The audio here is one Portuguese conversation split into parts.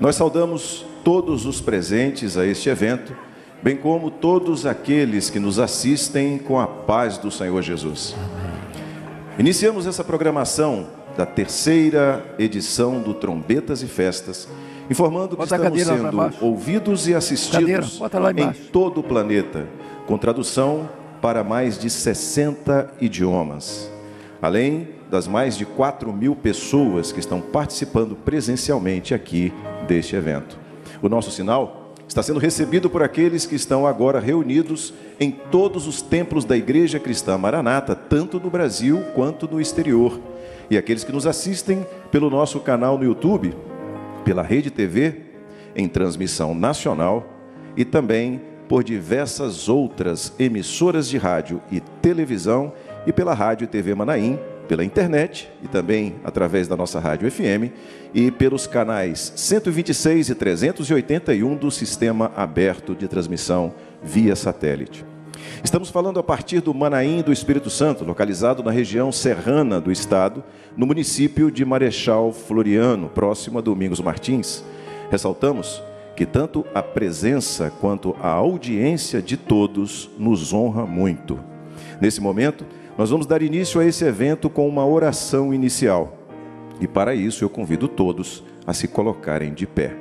Nós saudamos todos os presentes a este evento, bem como todos aqueles que nos assistem com a paz do Senhor Jesus. Iniciamos essa programação da terceira edição do Trombetas e Festas, informando que estamos sendo ouvidos e assistidos em todo o planeta, com tradução para mais de 60 idiomas, além das mais de 4.000 pessoas que estão participando presencialmente aqui deste evento. O nosso sinal está sendo recebido por aqueles que estão agora reunidos em todos os templos da Igreja Cristã Maranata, tanto no Brasil quanto no exterior, e aqueles que nos assistem pelo nosso canal no YouTube, pela Rede TV, em transmissão nacional e também por diversas outras emissoras de rádio e televisão e pela Rádio e TV Manaim, pela internet e também através da nossa Rádio FM e pelos canais 126 e 381 do Sistema Aberto de Transmissão via satélite. Estamos falando a partir do Manaim do Espírito Santo, localizado na região serrana do estado, no município de Marechal Floriano, próximo a Domingos Martins. Ressaltamos que tanto a presença quanto a audiência de todos nos honra muito. Nesse momento, nós vamos dar início a esse evento com uma oração inicial. E para isso eu convido todos a se colocarem de pé.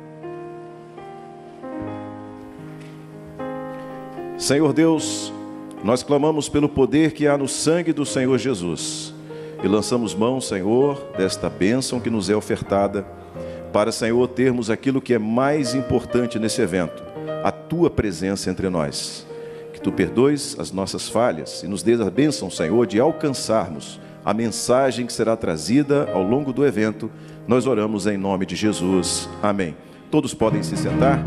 Senhor Deus, nós clamamos pelo poder que há no sangue do Senhor Jesus. E lançamos mão, Senhor, desta bênção que nos é ofertada, para, Senhor, termos aquilo que é mais importante nesse evento, a Tua presença entre nós. Que Tu perdoes as nossas falhas e nos dê a bênção, Senhor, de alcançarmos a mensagem que será trazida ao longo do evento. Nós oramos em nome de Jesus. Amém. Todos podem se sentar.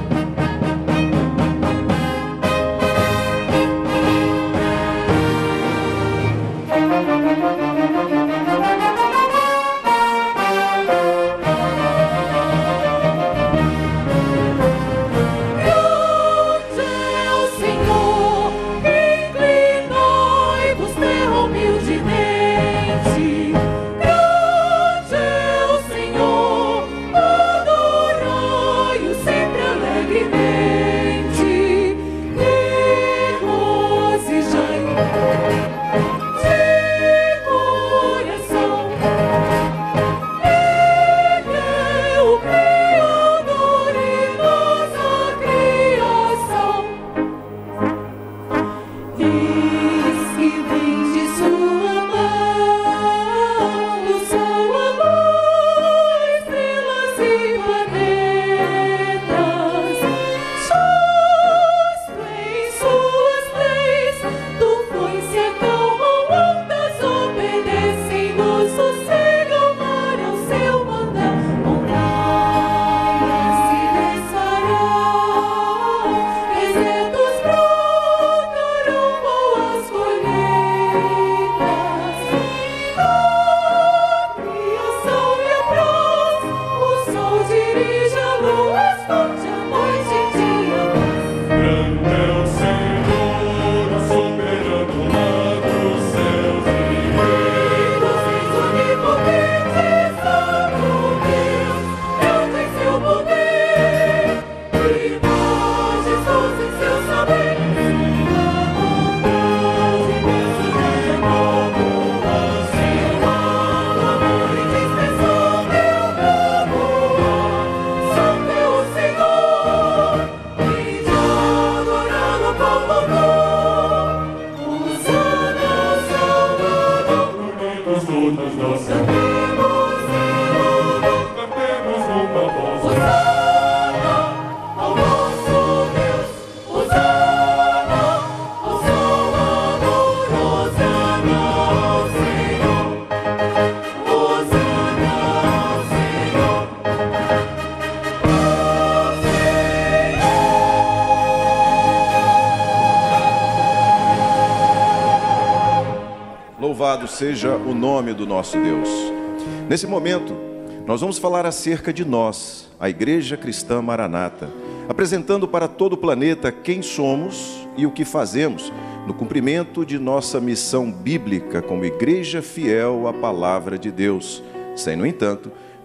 Louvado seja o nome do nosso Deus. Nesse momento, nós vamos falar acerca de nós, a Igreja Cristã Maranata, apresentando para todo o planeta quem somos e o que fazemos no cumprimento de nossa missão bíblica como igreja fiel à palavra de Deus, sem, no entanto,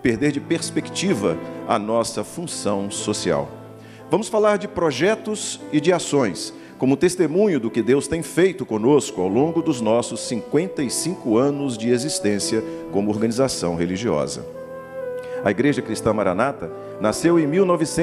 perder de perspectiva a nossa função social. Vamos falar de projetos e de ações, como testemunho do que Deus tem feito conosco ao longo dos nossos 55 anos de existência como organização religiosa. A Igreja Cristã Maranata nasceu em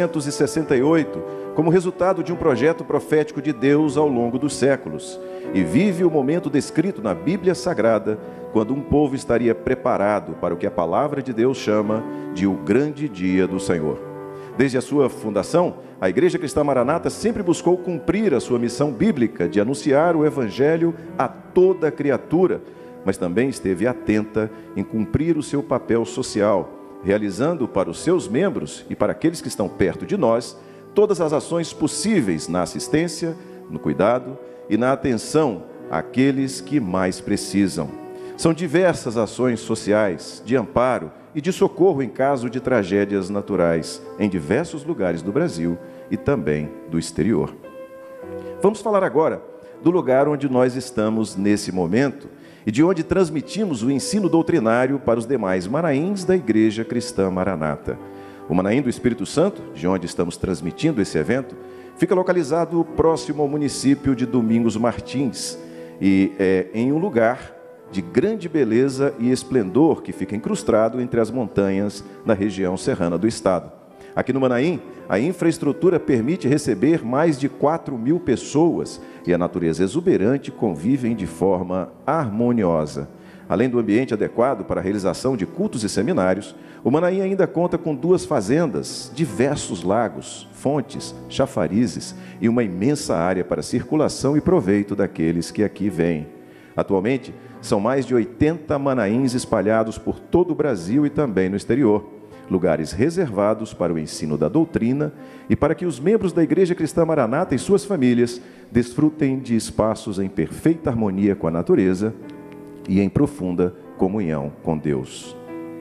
1968 como resultado de um projeto profético de Deus ao longo dos séculos e vive o momento descrito na Bíblia Sagrada quando um povo estaria preparado para o que a palavra de Deus chama de o grande dia do Senhor. Desde a sua fundação, a Igreja Cristã Maranata sempre buscou cumprir a sua missão bíblica de anunciar o Evangelho a toda criatura, mas também esteve atenta em cumprir o seu papel social, realizando para os seus membros e para aqueles que estão perto de nós todas as ações possíveis na assistência, no cuidado e na atenção àqueles que mais precisam. São diversas ações sociais de amparo e de socorro em caso de tragédias naturais em diversos lugares do Brasil e também do exterior. Vamos falar agora do lugar onde nós estamos nesse momento e de onde transmitimos o ensino doutrinário para os demais Manaíns da Igreja Cristã Maranata. O Manaim do Espírito Santo, de onde estamos transmitindo esse evento, fica localizado próximo ao município de Domingos Martins e é em um lugar de grande beleza e esplendor que fica incrustado entre as montanhas na região serrana do estado. Aqui no Manaim, a infraestrutura permite receber mais de 4.000 pessoas e a natureza exuberante convivem de forma harmoniosa. Além do ambiente adequado para a realização de cultos e seminários, o Manaim ainda conta com 2 fazendas, diversos lagos, fontes, chafarizes e uma imensa área para circulação e proveito daqueles que aqui vêm. Atualmente, são mais de 80 Manaíns espalhados por todo o Brasil e também no exterior, lugares reservados para o ensino da doutrina e para que os membros da Igreja Cristã Maranata e suas famílias desfrutem de espaços em perfeita harmonia com a natureza e em profunda comunhão com Deus.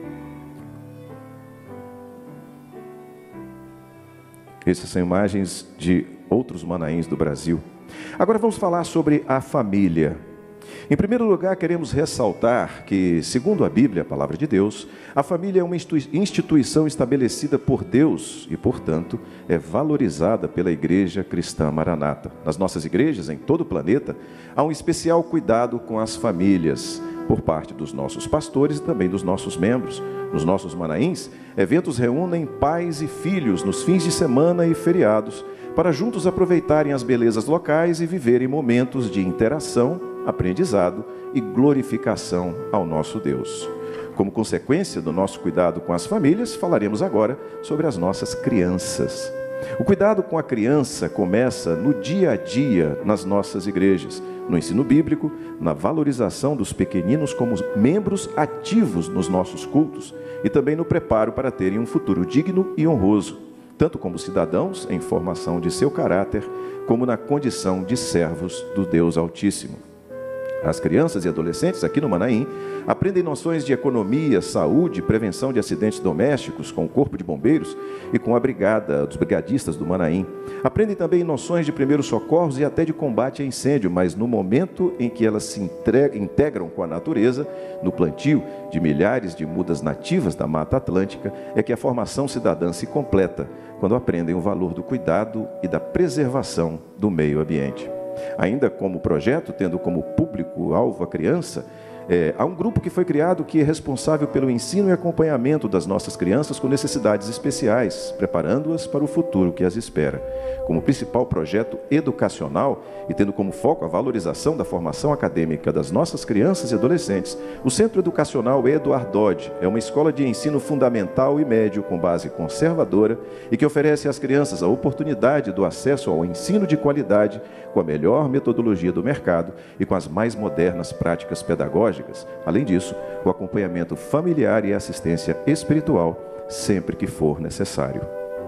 Essas são imagens de outros Manaíns do Brasil. Agora vamos falar sobre a família. Em primeiro lugar, queremos ressaltar que, segundo a Bíblia, a palavra de Deus, a família é uma instituição estabelecida por Deus e, portanto, é valorizada pela Igreja Cristã Maranata. Nas nossas igrejas, em todo o planeta, há um especial cuidado com as famílias, por parte dos nossos pastores e também dos nossos membros. Nos nossos Manaíns, eventos reúnem pais e filhos nos fins de semana e feriados, para juntos aproveitarem as belezas locais e viverem momentos de interação, aprendizado e glorificação ao nosso Deus. Como consequência do nosso cuidado com as famílias, falaremos agora sobre as nossas crianças. O cuidado com a criança começa no dia a dia nas nossas igrejas, no ensino bíblico, na valorização dos pequeninos como membros ativos nos nossos cultos e também no preparo para terem um futuro digno e honroso, tanto como cidadãos em formação de seu caráter, como na condição de servos do Deus Altíssimo. As crianças e adolescentes aqui no Manaim aprendem noções de economia, saúde, prevenção de acidentes domésticos com o Corpo de Bombeiros e com a Brigada dos Brigadistas do Manaim. Aprendem também noções de primeiros socorros e até de combate a incêndio, mas no momento em que elas se integram com a natureza, no plantio de milhares de mudas nativas da Mata Atlântica, é que a formação cidadã se completa, quando aprendem o valor do cuidado e da preservação do meio ambiente. Ainda como projeto, tendo como público-alvo a criança, há um grupo que foi criado que é responsável pelo ensino e acompanhamento das nossas crianças com necessidades especiais, preparando-as para o futuro que as espera. Como principal projeto educacional e tendo como foco a valorização da formação acadêmica das nossas crianças e adolescentes, o Centro Educacional Eduardo Dodge é uma escola de ensino fundamental e médio com base conservadora e que oferece às crianças a oportunidade do acesso ao ensino de qualidade com a melhor metodologia do mercado e com as mais modernas práticas pedagógicas. Além disso, o acompanhamento familiar e assistência espiritual sempre que for necessário.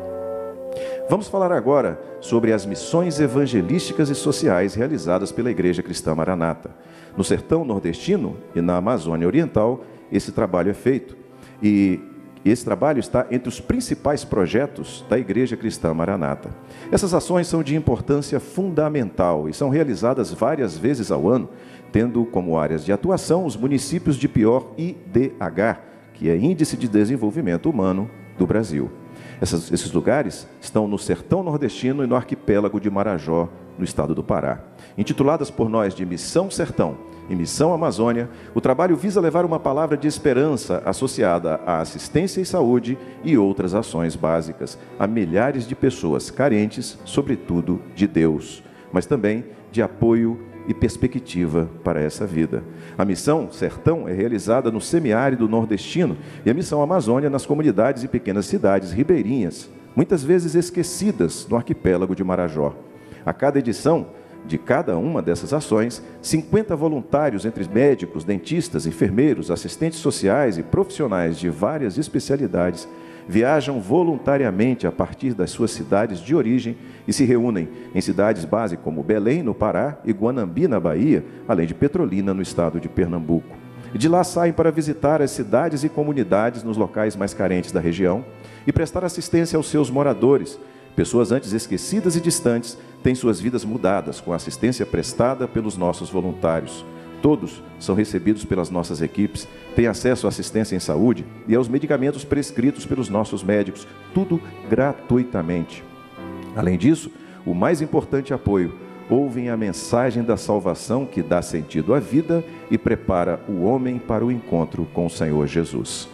Vamos falar agora sobre as missões evangelísticas e sociais realizadas pela Igreja Cristã Maranata. No sertão nordestino e na Amazônia Oriental, esse trabalho é feito. E esse trabalho está entre os principais projetos da Igreja Cristã Maranata. Essas ações são de importância fundamental e são realizadas várias vezes ao ano, tendo como áreas de atuação os municípios de pior IDH, que é Índice de Desenvolvimento Humano do Brasil. Esses lugares estão no sertão nordestino e no arquipélago de Marajó, no estado do Pará. Intituladas por nós de Missão Sertão e Missão Amazônia, o trabalho visa levar uma palavra de esperança associada à assistência e saúde e outras ações básicas a milhares de pessoas carentes, sobretudo de Deus, mas também de apoio e perspectiva para essa vida. A Missão Sertão é realizada no semiárido nordestino e a Missão Amazônia nas comunidades e pequenas cidades ribeirinhas, muitas vezes esquecidas no arquipélago de Marajó. A cada edição de cada uma dessas ações, 50 voluntários entre médicos, dentistas, enfermeiros, assistentes sociais e profissionais de várias especialidades viajam voluntariamente a partir das suas cidades de origem e se reúnem em cidades base como Belém, no Pará, e Guanambi, na Bahia, além de Petrolina, no estado de Pernambuco. E de lá saem para visitar as cidades e comunidades nos locais mais carentes da região e prestar assistência aos seus moradores. Pessoas antes esquecidas e distantes têm suas vidas mudadas com a assistência prestada pelos nossos voluntários. Todos são recebidos pelas nossas equipes, têm acesso à assistência em saúde e aos medicamentos prescritos pelos nossos médicos, tudo gratuitamente. Além disso, o mais importante apoio, ouvem a mensagem da salvação que dá sentido à vida e prepara o homem para o encontro com o Senhor Jesus.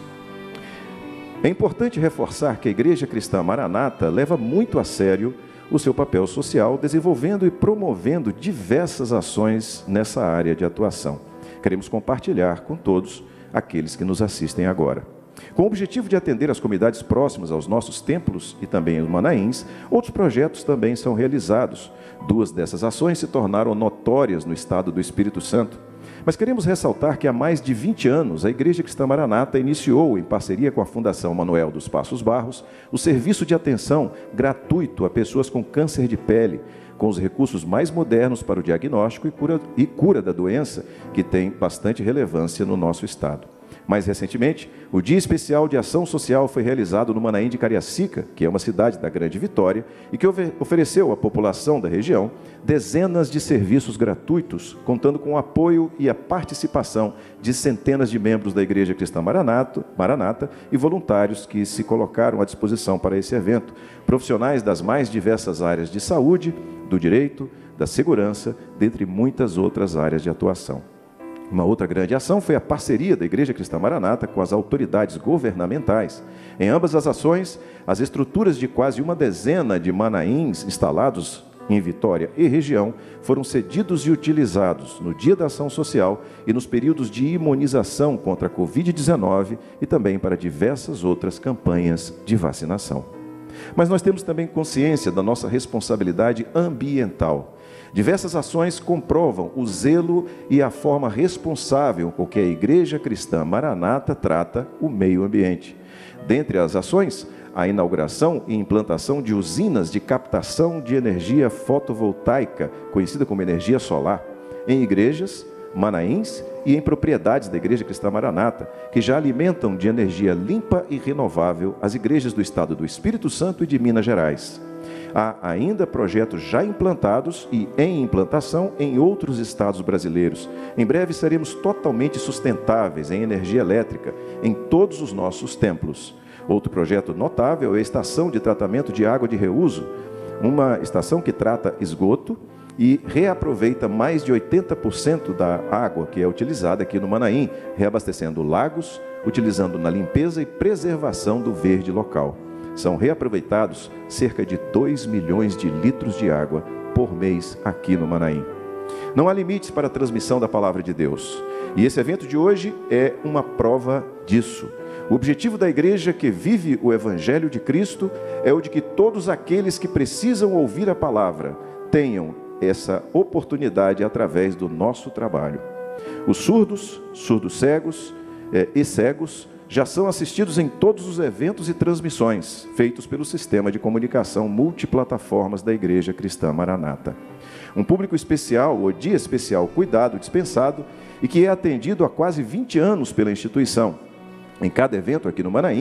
É importante reforçar que a Igreja Cristã Maranata leva muito a sério o seu papel social, desenvolvendo e promovendo diversas ações nessa área de atuação. Queremos compartilhar com todos aqueles que nos assistem agora. Com o objetivo de atender as comunidades próximas aos nossos templos e também os manaíns, outros projetos também são realizados. 2 dessas ações se tornaram notórias no estado do Espírito Santo. Mas queremos ressaltar que há mais de 20 anos a Igreja Cristã Maranata iniciou, em parceria com a Fundação Manuel dos Passos Barros, o serviço de atenção gratuito a pessoas com câncer de pele, com os recursos mais modernos para o diagnóstico e cura da doença, que tem bastante relevância no nosso estado. Mais recentemente, o Dia Especial de Ação Social foi realizado no Manaim de Cariacica, que é uma cidade da Grande Vitória, e que ofereceu à população da região dezenas de serviços gratuitos, contando com o apoio e a participação de centenas de membros da Igreja Cristã Maranata e voluntários que se colocaram à disposição para esse evento, profissionais das mais diversas áreas de saúde, do direito, da segurança, dentre muitas outras áreas de atuação. Uma outra grande ação foi a parceria da Igreja Cristã Maranata com as autoridades governamentais. Em ambas as ações, as estruturas de quase uma dezena de manaíns instalados em Vitória e região foram cedidos e utilizados no Dia da Ação Social e nos períodos de imunização contra a Covid-19 e também para diversas outras campanhas de vacinação. Mas nós temos também consciência da nossa responsabilidade ambiental. Diversas ações comprovam o zelo e a forma responsável com que a Igreja Cristã Maranata trata o meio ambiente. Dentre as ações, a inauguração e implantação de usinas de captação de energia fotovoltaica, conhecida como energia solar, em igrejas, manaíns e em propriedades da Igreja Cristã Maranata, que já alimentam de energia limpa e renovável as igrejas do estado do Espírito Santo e de Minas Gerais. Há ainda projetos já implantados e em implantação em outros estados brasileiros. Em breve seremos totalmente sustentáveis em energia elétrica em todos os nossos templos. Outro projeto notável é a estação de tratamento de água de reuso, uma estação que trata esgoto e reaproveita mais de 80% da água que é utilizada aqui no Manaim, reabastecendo lagos, utilizando na limpeza e preservação do verde local. São reaproveitados cerca de 2 milhões de litros de água por mês aqui no Manaim. Não há limites para a transmissão da palavra de Deus. E esse evento de hoje é uma prova disso. O objetivo da igreja que vive o Evangelho de Cristo é o de que todos aqueles que precisam ouvir a palavra tenham essa oportunidade através do nosso trabalho. Os surdos cegos e cegos já são assistidos em todos os eventos e transmissões feitos pelo sistema de comunicação multiplataformas da Igreja Cristã Maranata. Um público especial, ou dia especial, cuidado dispensado, e que é atendido há quase 20 anos pela instituição. Em cada evento aqui no Manaim,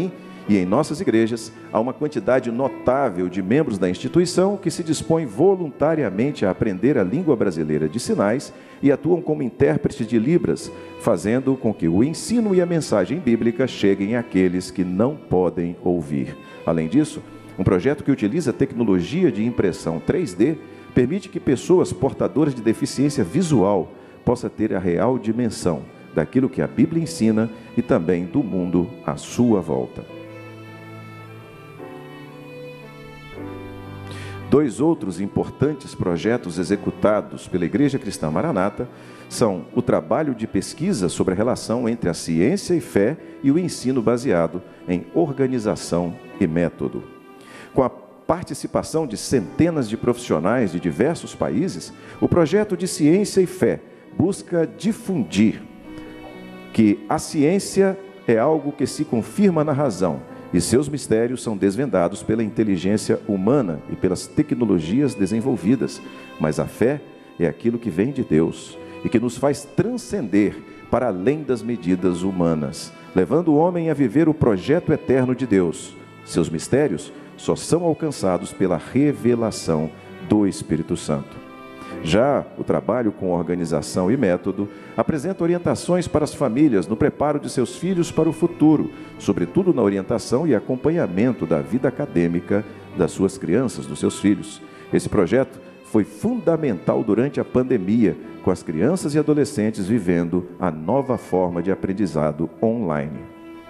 E em nossas igrejas, há uma quantidade notável de membros da instituição que se dispõem voluntariamente a aprender a língua brasileira de sinais e atuam como intérpretes de Libras, fazendo com que o ensino e a mensagem bíblica cheguem àqueles que não podem ouvir. Além disso, um projeto que utiliza tecnologia de impressão 3D permite que pessoas portadoras de deficiência visual possam ter a real dimensão daquilo que a Bíblia ensina e também do mundo à sua volta. Dois outros importantes projetos executados pela Igreja Cristã Maranata são o trabalho de pesquisa sobre a relação entre a ciência e fé e o ensino baseado em organização e método. Com a participação de centenas de profissionais de diversos países, o projeto de Ciência e Fé busca difundir que a ciência é algo que se confirma na razão e seus mistérios são desvendados pela inteligência humana e pelas tecnologias desenvolvidas, mas a fé é aquilo que vem de Deus e que nos faz transcender para além das medidas humanas, levando o homem a viver o projeto eterno de Deus. Seus mistérios só são alcançados pela revelação do Espírito Santo. Já o trabalho com organização e método apresenta orientações para as famílias no preparo de seus filhos para o futuro, sobretudo na orientação e acompanhamento da vida acadêmica das suas crianças, dos seus filhos. Esse projeto foi fundamental durante a pandemia, com as crianças e adolescentes vivendo a nova forma de aprendizado online.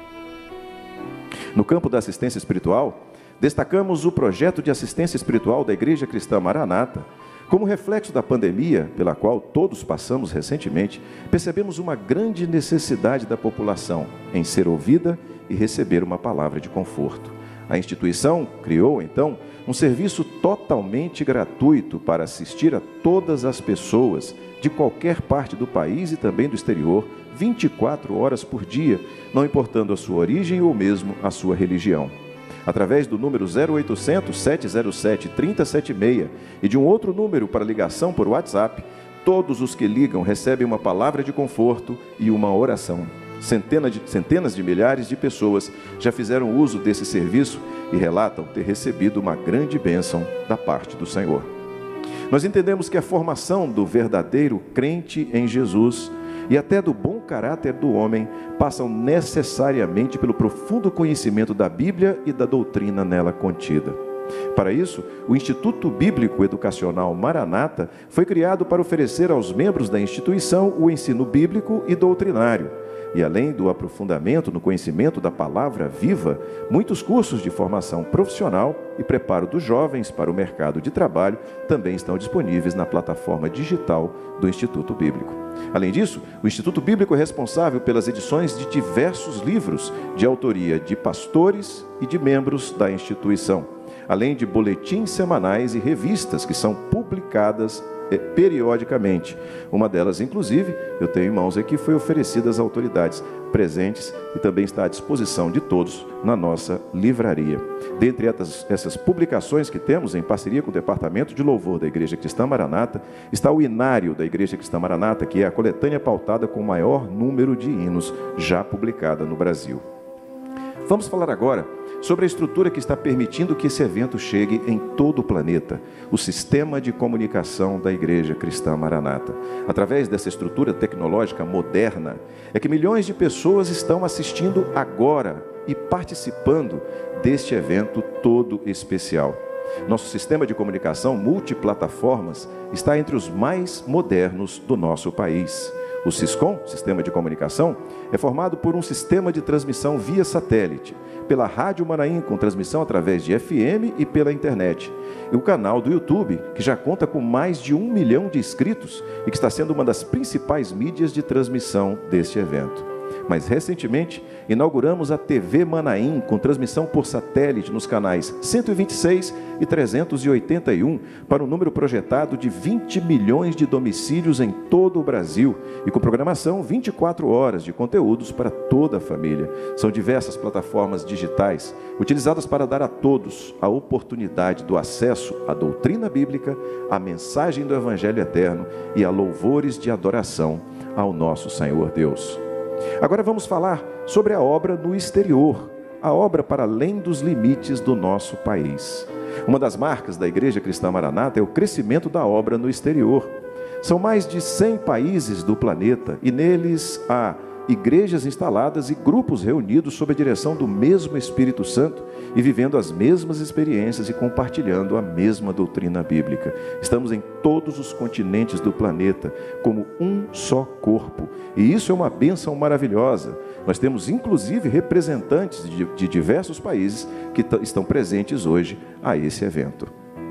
No campo da assistência espiritual, destacamos o projeto de assistência espiritual da Igreja Cristã Maranata. Como reflexo da pandemia, pela qual todos passamos recentemente, percebemos uma grande necessidade da população em ser ouvida e receber uma palavra de conforto. A instituição criou, então, um serviço totalmente gratuito para assistir a todas as pessoas de qualquer parte do país e também do exterior, 24 horas por dia, não importando a sua origem ou mesmo a sua religião. Através do número 0800 707 3076 e de um outro número para ligação por WhatsApp, todos os que ligam recebem uma palavra de conforto e uma oração. Centenas de milhares de pessoas já fizeram uso desse serviço e relatam ter recebido uma grande bênção da parte do Senhor. Nós entendemos que a formação do verdadeiro crente em Jesus e até do bom caráter do homem passam necessariamente pelo profundo conhecimento da Bíblia e da doutrina nela contida. Para isso, o Instituto Bíblico Educacional Maranata foi criado para oferecer aos membros da instituição o ensino bíblico e doutrinário. E além do aprofundamento no conhecimento da palavra viva, muitos cursos de formação profissional e preparo dos jovens para o mercado de trabalho também estão disponíveis na plataforma digital do Instituto Bíblico. Além disso, o Instituto Bíblico é responsável pelas edições de diversos livros de autoria de pastores e de membros da instituição, além de boletins semanais e revistas que são publicadas periodicamente. Uma delas, inclusive, eu tenho em mãos aqui, foi oferecida às autoridades presentes e também está à disposição de todos na nossa livraria. Dentre essas publicações que temos em parceria com o Departamento de Louvor da Igreja Cristã Maranata, está o Inário da Igreja Cristã Maranata, que é a coletânea pautada com o maior número de hinos já publicada no Brasil. Vamos falar agora sobre a estrutura que está permitindo que esse evento chegue em todo o planeta, o sistema de comunicação da Igreja Cristã Maranata. Através dessa estrutura tecnológica moderna, é que milhões de pessoas estão assistindo agora e participando deste evento todo especial. Nosso sistema de comunicação multiplataformas está entre os mais modernos do nosso país. O Siscom, Sistema de Comunicação, é formado por um sistema de transmissão via satélite, pela Rádio Manaim, com transmissão através de FM e pela internet, e o canal do YouTube, que já conta com mais de 1 milhão de inscritos e que está sendo uma das principais mídias de transmissão deste evento. Mas recentemente inauguramos a TV Manaim, com transmissão por satélite nos canais 126 e 381, para um número projetado de 20 milhões de domicílios em todo o Brasil, e com programação 24 horas de conteúdos para toda a família. São diversas plataformas digitais, utilizadas para dar a todos a oportunidade do acesso à doutrina bíblica, à mensagem do Evangelho eterno e a louvores de adoração ao nosso Senhor Deus. Agora vamos falar sobre a obra no exterior, a obra para além dos limites do nosso país. Uma das marcas da Igreja Cristã Maranata é o crescimento da obra no exterior. São mais de 100 países do planeta e neles há igrejas instaladas e grupos reunidos sob a direção do mesmo Espírito Santo e vivendo as mesmas experiências e compartilhando a mesma doutrina bíblica. Estamos em todos os continentes do planeta como um só corpo, e isso é uma bênção maravilhosa. Nós temos inclusive representantes de diversos países que estão presentes hoje a esse evento.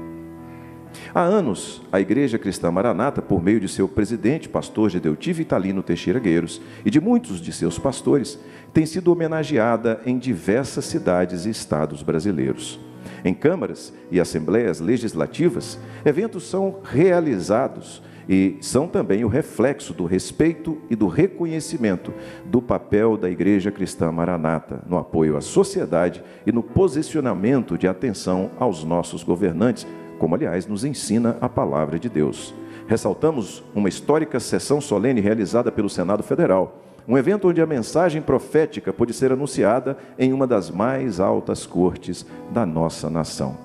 Há anos, a Igreja Cristã Maranata, por meio de seu presidente, pastor Gedeuti Vitalino Teixeira Gueiros, e de muitos de seus pastores, tem sido homenageada em diversas cidades e estados brasileiros. Em câmaras e assembleias legislativas, eventos são realizados e são também o reflexo do respeito e do reconhecimento do papel da Igreja Cristã Maranata no apoio à sociedade e no posicionamento de atenção aos nossos governantes, como, aliás, nos ensina a palavra de Deus. Ressaltamos uma histórica sessão solene realizada pelo Senado Federal, um evento onde a mensagem profética pôde ser anunciada em uma das mais altas cortes da nossa nação.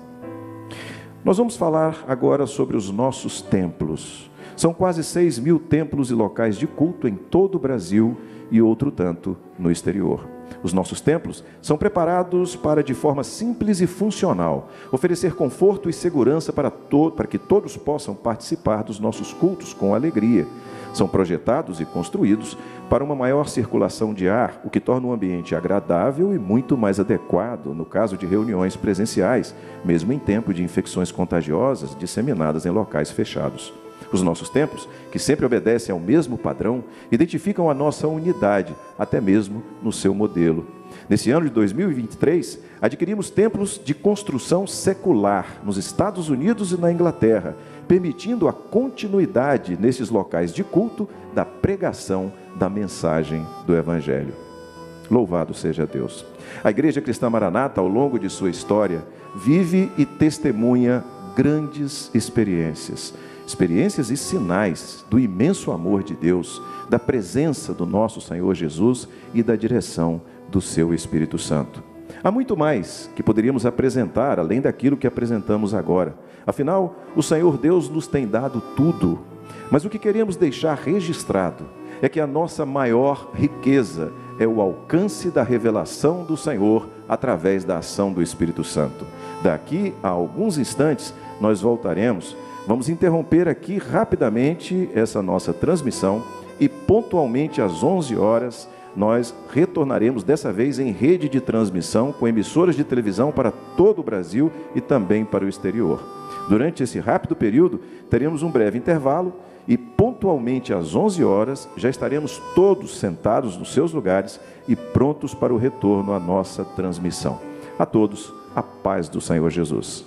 Nós vamos falar agora sobre os nossos templos. São quase 6.000 templos e locais de culto em todo o Brasil e outro tanto no exterior. Os nossos templos são preparados para, de forma simples e funcional, oferecer conforto e segurança para que todos possam participar dos nossos cultos com alegria. São projetados e construídos para uma maior circulação de ar, o que torna o ambiente agradável e muito mais adequado no caso de reuniões presenciais, mesmo em tempo de infecções contagiosas disseminadas em locais fechados. Os nossos templos, que sempre obedecem ao mesmo padrão, identificam a nossa unidade, até mesmo no seu modelo. Nesse ano de 2023, adquirimos templos de construção secular nos Estados Unidos e na Inglaterra, permitindo a continuidade nesses locais de culto da pregação da mensagem do Evangelho. Louvado seja Deus! A Igreja Cristã Maranata, ao longo de sua história, vive e testemunha grandes experiências e sinais do imenso amor de Deus, da presença do nosso Senhor Jesus e da direção do seu Espírito Santo. Há muito mais que poderíamos apresentar, além daquilo que apresentamos agora. Afinal, o Senhor Deus nos tem dado tudo, mas o que queremos deixar registrado é que a nossa maior riqueza é o alcance da revelação do Senhor através da ação do Espírito Santo. Daqui a alguns instantes, nós voltaremos. Vamos interromper aqui rapidamente essa nossa transmissão e pontualmente às 11 horas nós retornaremos, dessa vez em rede de transmissão com emissoras de televisão para todo o Brasil e também para o exterior. Durante esse rápido período teremos um breve intervalo e pontualmente às 11 horas já estaremos todos sentados nos seus lugares e prontos para o retorno à nossa transmissão. A todos, a paz do Senhor Jesus.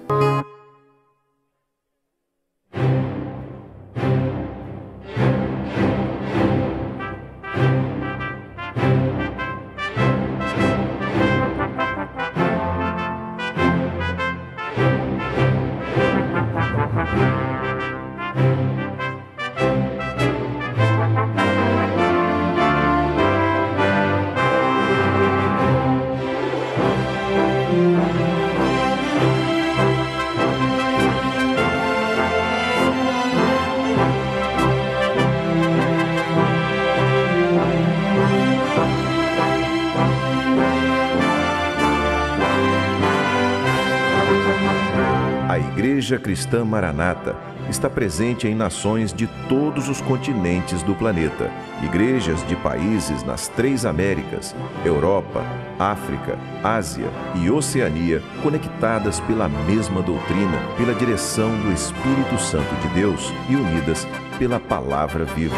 A Igreja Cristã Maranata está presente em nações de todos os continentes do planeta. Igrejas de países nas 3 Américas, Europa, África, Ásia e Oceania, conectadas pela mesma doutrina, pela direção do Espírito Santo de Deus e unidas pela Palavra Viva.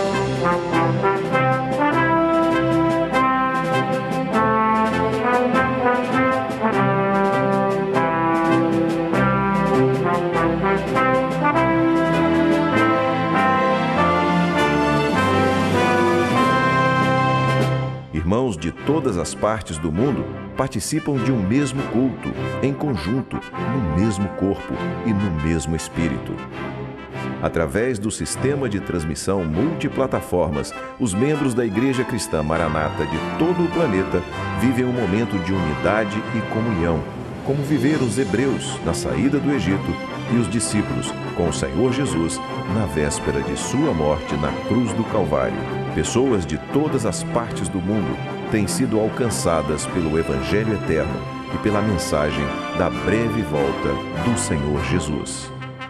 Irmãos de todas as partes do mundo participam de um mesmo culto, em conjunto, no mesmo corpo e no mesmo espírito. Através do sistema de transmissão multiplataformas, os membros da Igreja Cristã Maranata de todo o planeta vivem um momento de unidade e comunhão, como viveram os hebreus na saída do Egito e os discípulos com o Senhor Jesus na véspera de sua morte na cruz do Calvário. Pessoas de todas as partes do mundo têm sido alcançadas pelo Evangelho eterno e pela mensagem da breve volta do Senhor Jesus.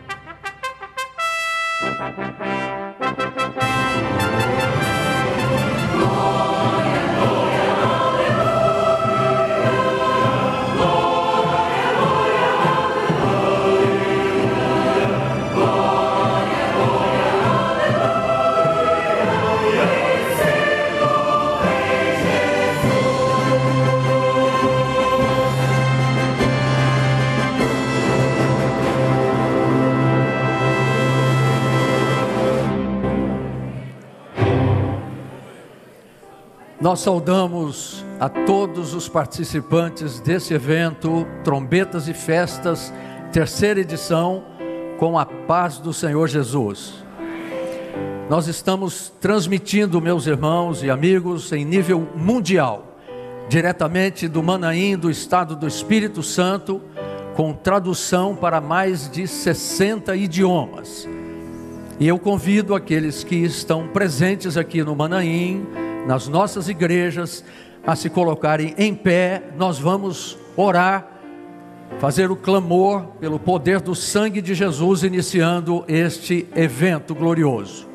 Nós saudamos a todos os participantes desse evento, Trombetas e Festas, terceira edição, com a paz do Senhor Jesus. Nós estamos transmitindo, meus irmãos e amigos, em nível mundial, diretamente do Manaim, do estado do Espírito Santo, com tradução para mais de 60 idiomas. E eu convido aqueles que estão presentes aqui no Manaim, nas nossas igrejas, a se colocarem em pé. Nós vamos orar, fazer o clamor pelo poder do sangue de Jesus, iniciando este evento glorioso.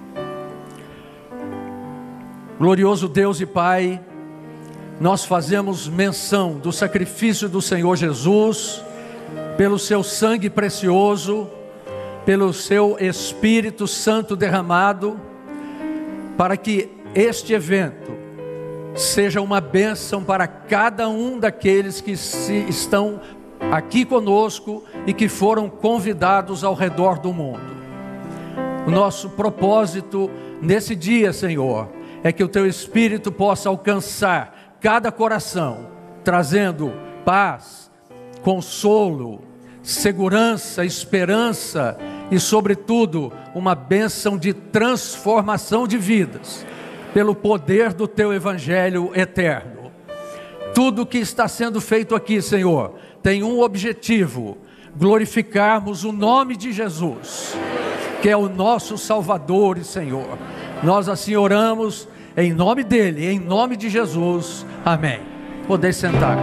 Glorioso Deus e Pai, nós fazemos menção do sacrifício do Senhor Jesus, pelo seu sangue precioso, pelo seu Espírito Santo derramado, para que este evento seja uma bênção para cada um daqueles que estão aqui conosco e que foram convidados ao redor do mundo. O nosso propósito nesse dia, Senhor, é que o Teu Espírito possa alcançar cada coração, trazendo paz, consolo, segurança, esperança e, sobretudo, uma bênção de transformação de vidas, pelo poder do Teu Evangelho eterno. Tudo que está sendo feito aqui, Senhor, tem um objetivo: glorificarmos o nome de Jesus, que é o nosso Salvador e Senhor. Nós assim oramos em nome dEle, em nome de Jesus. Amém. Podeis sentar.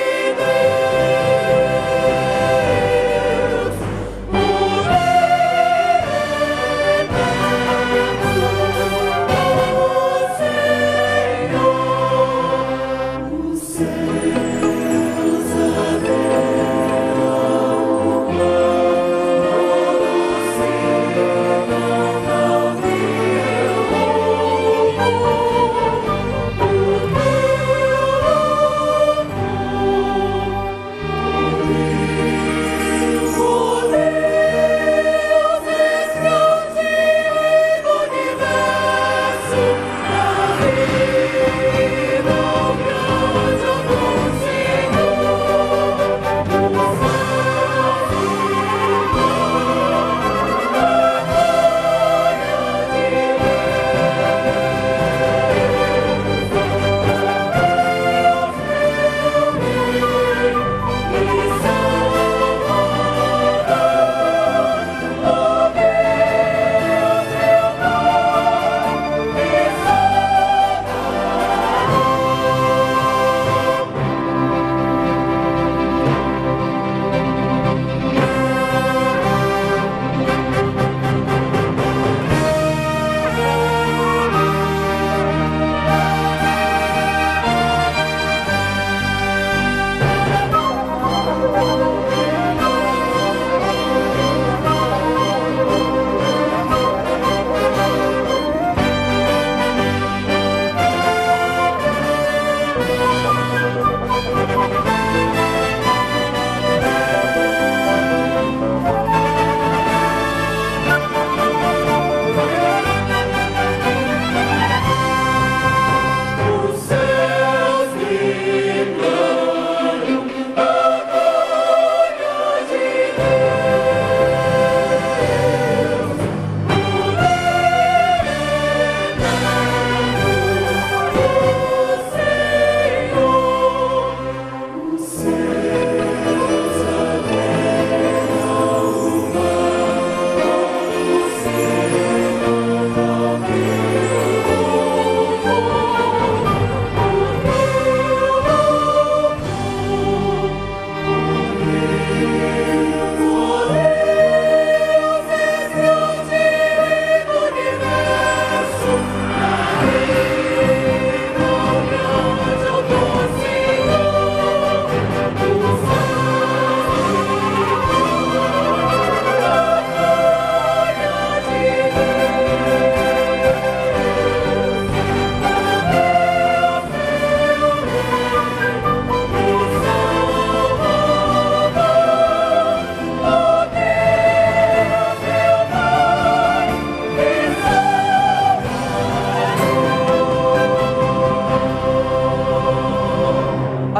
Oh,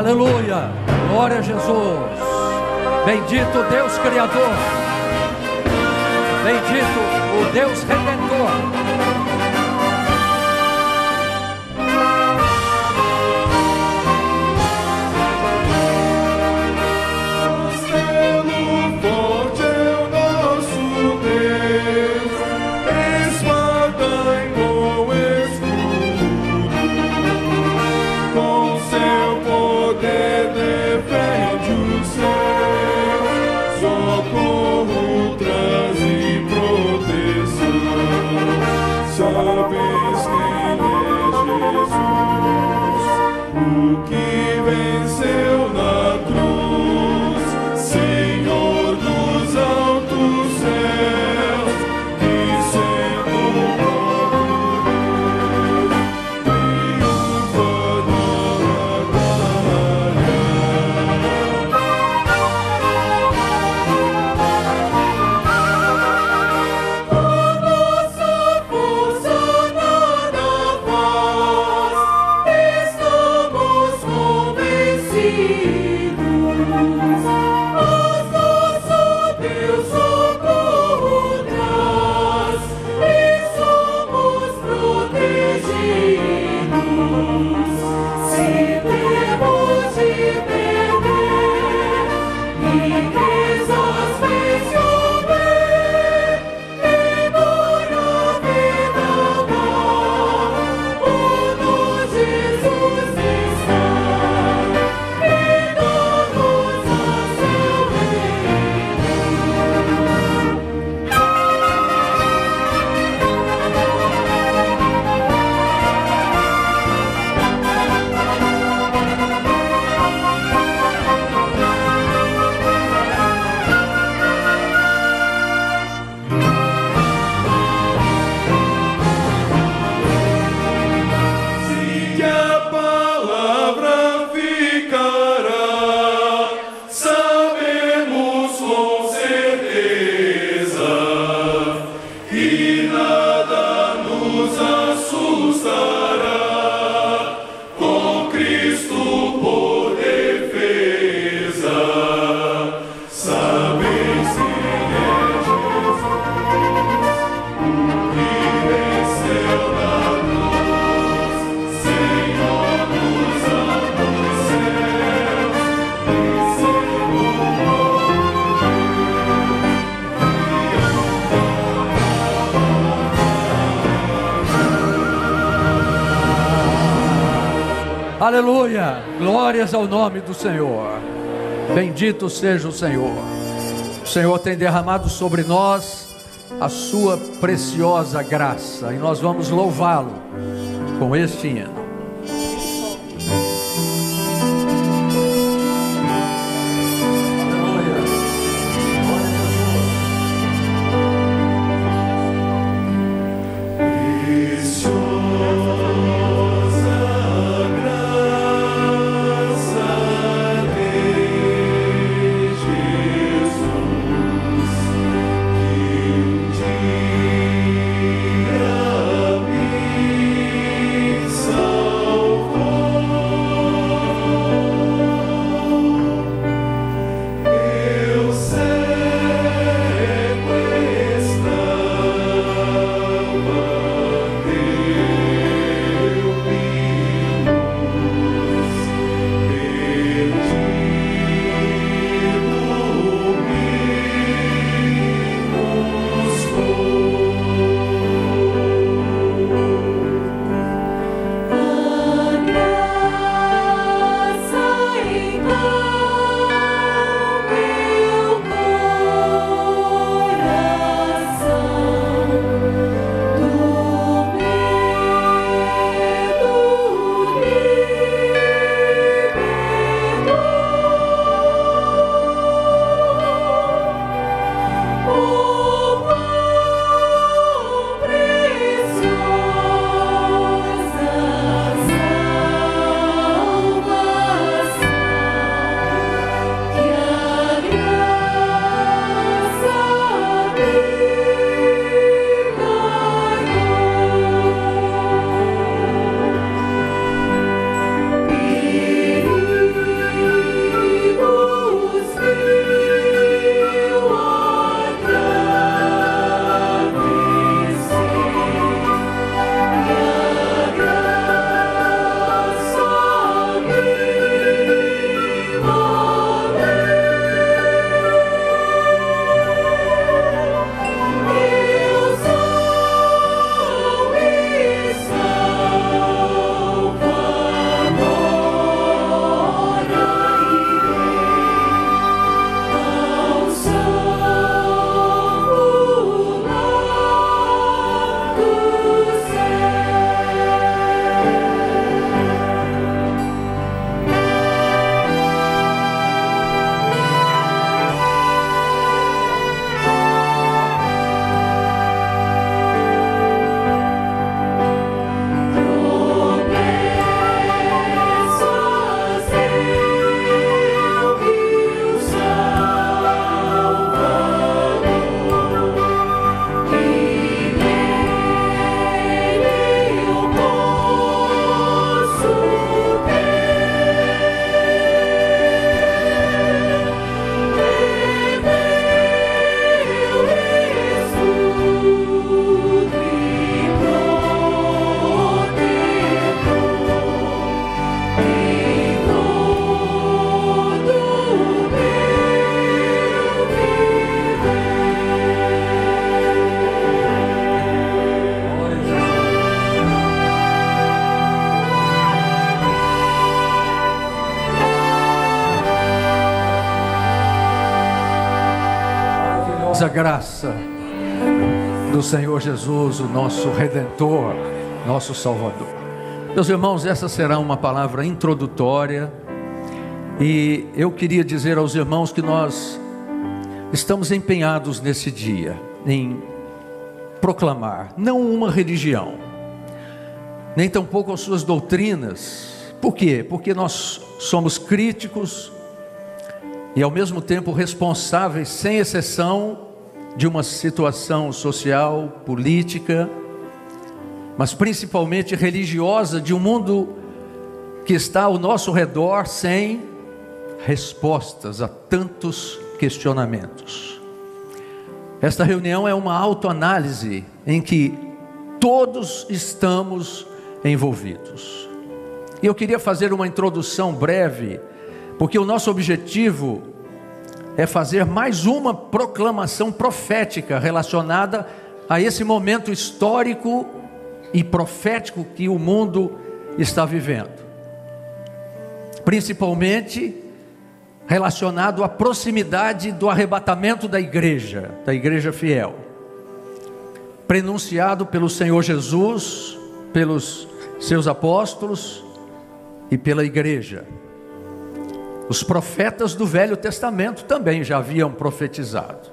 Aleluia, glória a Jesus. Bendito Deus Criador, bendito o Deus Redentor. Aleluia, glórias ao nome do Senhor. Bendito seja o Senhor. O Senhor tem derramado sobre nós a sua preciosa graça, e nós vamos louvá-lo com este hino. So Queridos, a graça do Senhor Jesus, o nosso Redentor, nosso Salvador. Meus irmãos, essa será uma palavra introdutória, e eu queria dizer aos irmãos que nós estamos empenhados nesse dia em proclamar, não uma religião, nem tampouco as suas doutrinas. Por quê? Porque nós somos críticos e ao mesmo tempo responsáveis, sem exceção, de uma situação social, política, mas principalmente religiosa, de um mundo que está ao nosso redor sem respostas a tantos questionamentos. Esta reunião é uma autoanálise em que todos estamos envolvidos. E eu queria fazer uma introdução breve, porque o nosso objetivo é fazer mais uma proclamação profética relacionada a esse momento histórico e profético que o mundo está vivendo, principalmente relacionado à proximidade do arrebatamento da igreja fiel, prenunciado pelo Senhor Jesus, pelos seus apóstolos e pela igreja. Os profetas do Velho Testamento também já haviam profetizado.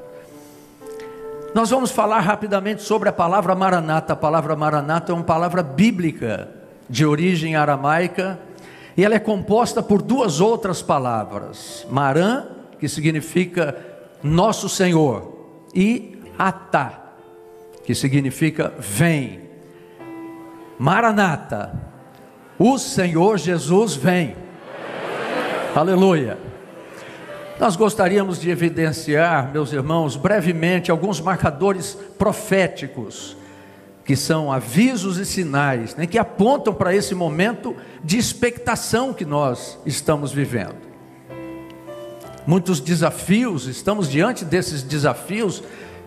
Nós vamos falar rapidamente sobre a palavra Maranata. A palavra Maranata é uma palavra bíblica de origem aramaica, e ela é composta por duas outras palavras: Maran, que significa nosso Senhor, e Atá, que significa vem. Maranata, o Senhor Jesus vem. Aleluia. Nós gostaríamos de evidenciar, meus irmãos, brevemente alguns marcadores proféticos, que são avisos e sinais, né, que apontam para esse momento de expectação que nós estamos vivendo. Muitos desafios, estamos diante desses desafios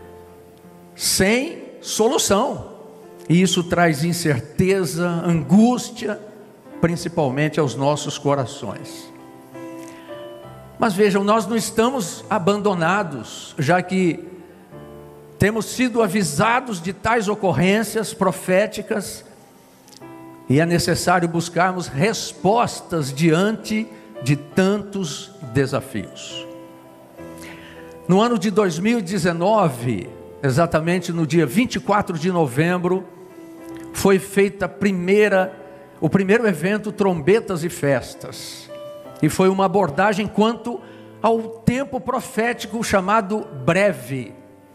sem solução, e isso traz incerteza, angústia, principalmente aos nossos corações. Mas vejam, nós não estamos abandonados, já que temos sido avisados de tais ocorrências proféticas, e é necessário buscarmos respostas diante de tantos desafios. No ano de 2019, exatamente no dia 24 de novembro, foi feita o primeiro evento Trombetas e Festas. E foi uma abordagem quanto ao tempo profético chamado breve.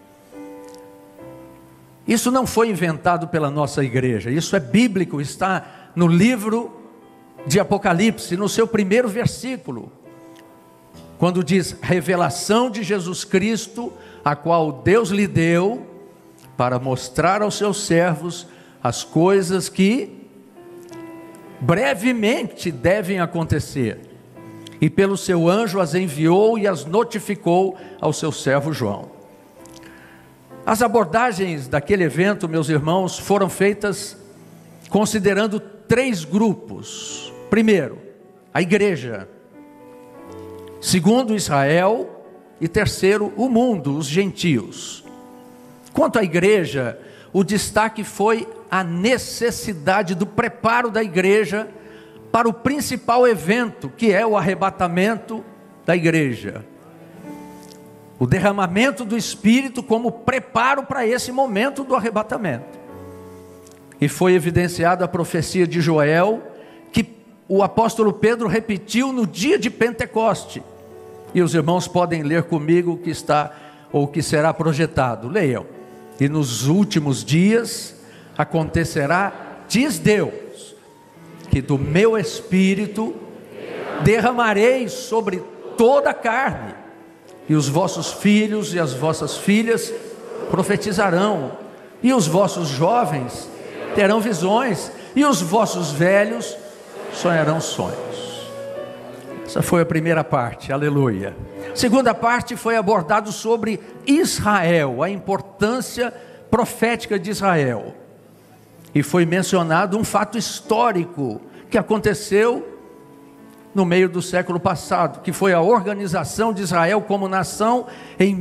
Isso não foi inventado pela nossa igreja, isso é bíblico, está no livro de Apocalipse, no seu primeiro versículo, quando diz: revelação de Jesus Cristo, a qual Deus lhe deu para mostrar aos seus servos as coisas que brevemente devem acontecer. E pelo seu anjo as enviou e as notificou ao seu servo João. As abordagens daquele evento, meus irmãos, foram feitas considerando 3 grupos. Primeiro, a igreja. Segundo, Israel. E terceiro, o mundo, os gentios. Quanto à igreja, o destaque foi a necessidade do preparo da igreja para o principal evento, que é o arrebatamento da igreja. O derramamento do Espírito como preparo para esse momento do arrebatamento. E foi evidenciada a profecia de Joel, que o apóstolo Pedro repetiu no dia de Pentecoste. E os irmãos podem ler comigo o que está, ou o que será projetado. Leiam. E nos últimos dias acontecerá, diz Deus, que do meu Espírito derramarei sobre toda a carne, e os vossos filhos e as vossas filhas profetizarão, e os vossos jovens terão visões, e os vossos velhos sonharão sonhos. Essa foi a primeira parte, aleluia. Segunda parte foi abordado sobre Israel, a importância profética de Israel. E foi mencionado um fato histórico que aconteceu no meio do século passado, que foi a organização de Israel como nação em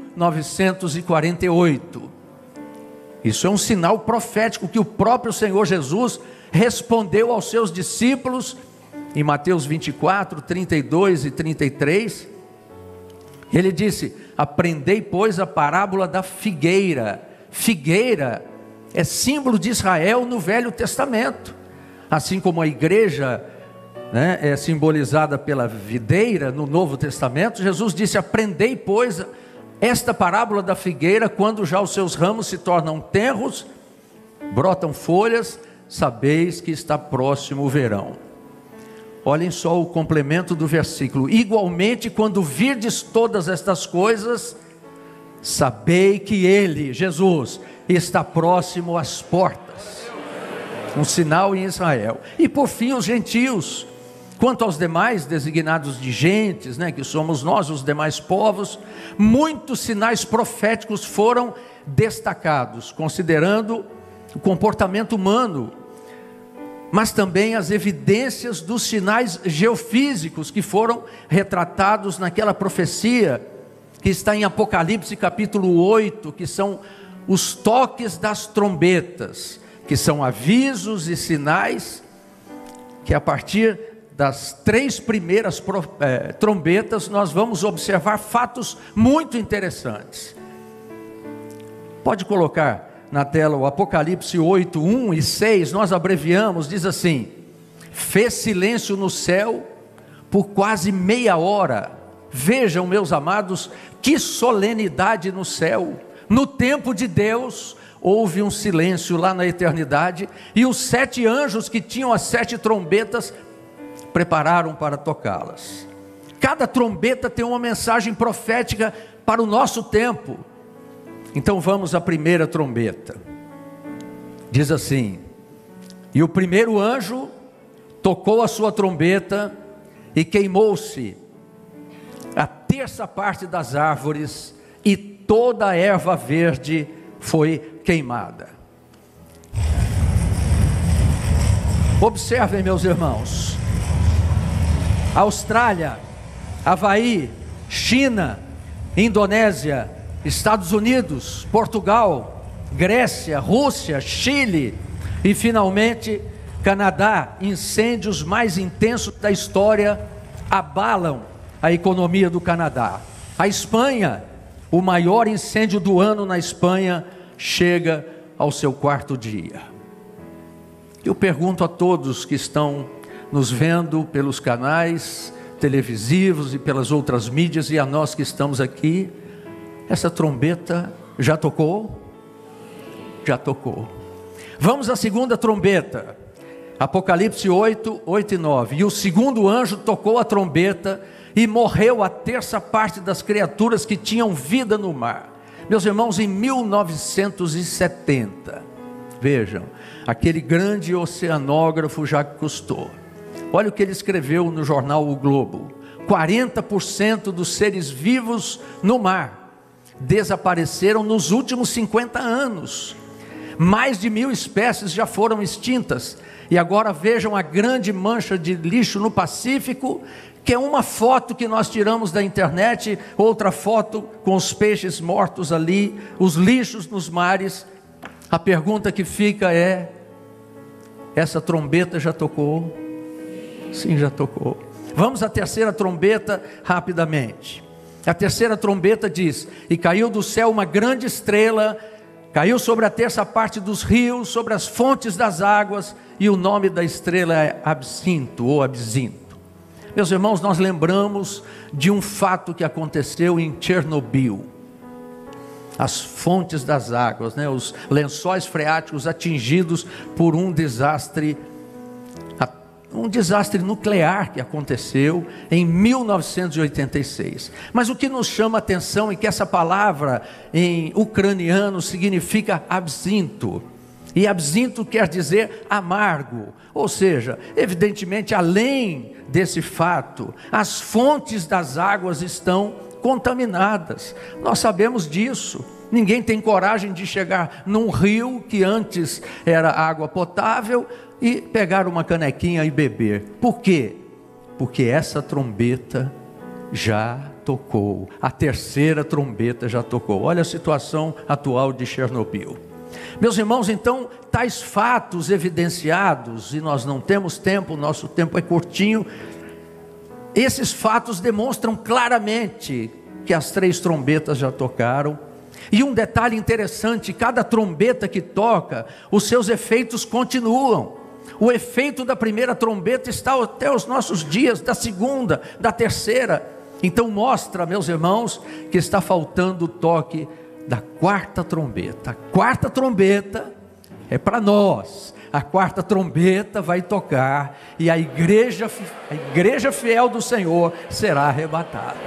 1948. Isso é um sinal profético que o próprio Senhor Jesus respondeu aos seus discípulos em Mateus 24, 32 e 33. Ele disse: aprendei, pois, a parábola da figueira. Figueira é símbolo de Israel no Velho Testamento, assim como a igreja, é simbolizada pela videira no Novo Testamento. Jesus disse: aprendei, pois, esta parábola da figueira, quando já os seus ramos se tornam tenros, brotam folhas, sabeis que está próximo o verão. Olhem só o complemento do versículo: igualmente, quando virdes todas estas coisas, sabei que Ele, Jesus, está próximo às portas. Um sinal em Israel. E por fim os gentios. Quanto aos demais, designados de gentes, que somos nós, os demais povos, muitos sinais proféticos foram destacados, considerando o comportamento humano, mas também as evidências dos sinais geofísicos que foram retratados naquela profecia que está em Apocalipse capítulo 8, que são os toques das trombetas, que são avisos e sinais que a partir das 3 primeiras trombetas nós vamos observar fatos muito interessantes. Pode colocar na tela o Apocalipse 8, 1 e 6, nós abreviamos, diz assim: fez silêncio no céu por quase meia hora. Vejam, meus amados, que solenidade no céu. No tempo de Deus houve um silêncio lá na eternidade, e os 7 anjos que tinham as 7 trombetas prepararam para tocá-las. Cada trombeta tem uma mensagem profética para o nosso tempo. Então vamos à primeira trombeta. Diz assim: e o primeiro anjo tocou a sua trombeta, e queimou-se a 1/3 parte das árvores, e toda a erva verde foi queimada. Observem, meus irmãos, Austrália, Havaí, China, Indonésia, Estados Unidos, Portugal, Grécia, Rússia, Chile e finalmente Canadá. Incêndios mais intensos da história abalam a economia do Canadá. A Espanha, o maior incêndio do ano na Espanha, chega ao seu 4º dia. Eu pergunto a todos que estão nos vendo pelos canais televisivos e pelas outras mídias, e a nós que estamos aqui: essa trombeta já tocou? Já tocou. Vamos à segunda trombeta. Apocalipse 8, 8 e 9. E o segundo anjo tocou a trombeta, e morreu a 1/3 parte das criaturas que tinham vida no mar. Meus irmãos, em 1970, vejam, aquele grande oceanógrafo Jacques Cousteau, olha o que ele escreveu no jornal O Globo: 40% dos seres vivos no mar desapareceram nos últimos 50 anos. Mais de 1000 espécies já foram extintas. E agora vejam a grande mancha de lixo no Pacífico, que é uma foto que nós tiramos da internet, outra foto com os peixes mortos ali, os lixos nos mares. A pergunta que fica é: essa trombeta já tocou? Sim, já tocou. Vamos à terceira trombeta rapidamente. A terceira trombeta diz: e caiu do céu uma grande estrela, caiu sobre a 1/3 parte dos rios, sobre as fontes das águas, e o nome da estrela é Absinto ou Absinto. Meus irmãos, nós lembramos de um fato que aconteceu em Chernobyl. As fontes das águas, os lençóis freáticos atingidos por um desastre nuclear que aconteceu em 1986. Mas o que nos chama a atenção é que essa palavra em ucraniano significa absinto. E absinto quer dizer amargo. Ou seja, evidentemente, além desse fato, as fontes das águas estão contaminadas. Nós sabemos disso. Ninguém tem coragem de chegar num rio que antes era água potável e pegar uma canequinha e beber. Por quê? porque essa trombeta já tocou, a terceira trombeta já tocou. Olha a situação atual de Chernobyl. Meus irmãos, então, tais fatos evidenciados, e nós não temos tempo, o nosso tempo é curtinho, esses fatos demonstram claramente que as 3 trombetas já tocaram. E um detalhe interessante, cada trombeta que toca, os seus efeitos continuam. O efeito da primeira trombeta está até os nossos dias, da segunda, da terceira. Então mostra, meus irmãos, que está faltando o toque da 4ª trombeta. A 4ª trombeta é para nós. A 4ª trombeta vai tocar e a igreja fiel do Senhor será arrebatada.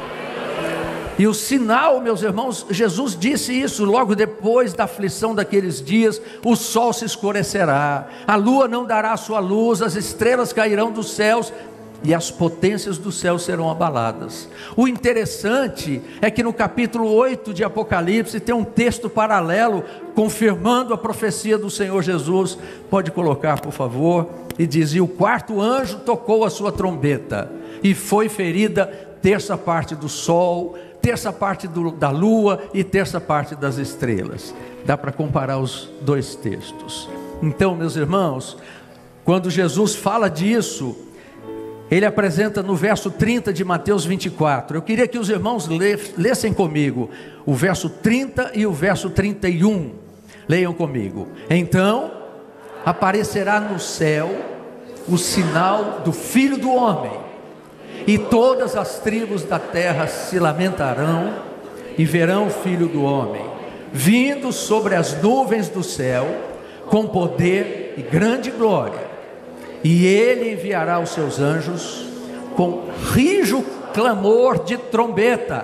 E o sinal, meus irmãos, Jesus disse isso logo depois da aflição daqueles dias: o sol se escurecerá, a lua não dará sua luz, as estrelas cairão dos céus e as potências do céu serão abaladas. O interessante é que no capítulo 8 de Apocalipse tem um texto paralelo confirmando a profecia do Senhor Jesus. Pode colocar, por favor. E diz: e o 4º anjo tocou a sua trombeta, e foi ferida terça parte do sol, terça parte da lua e terça parte das estrelas. Dá para comparar os 2 textos. Então, meus irmãos, quando Jesus fala disso, ele apresenta no verso 30 de Mateus 24. Eu queria que os irmãos lessem comigo o verso 30 e o verso 31. Leiam comigo. Então aparecerá no céu o sinal do Filho do Homem, e todas as tribos da terra se lamentarão e verão o Filho do Homem vindo sobre as nuvens do céu com poder e grande glória. E ele enviará os seus anjos com rijo clamor de trombeta,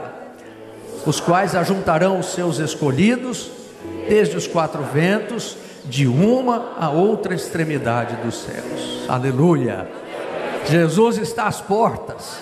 os quais ajuntarão os seus escolhidos desde os 4 ventos, de uma a outra extremidade dos céus. Aleluia! Jesus está às portas.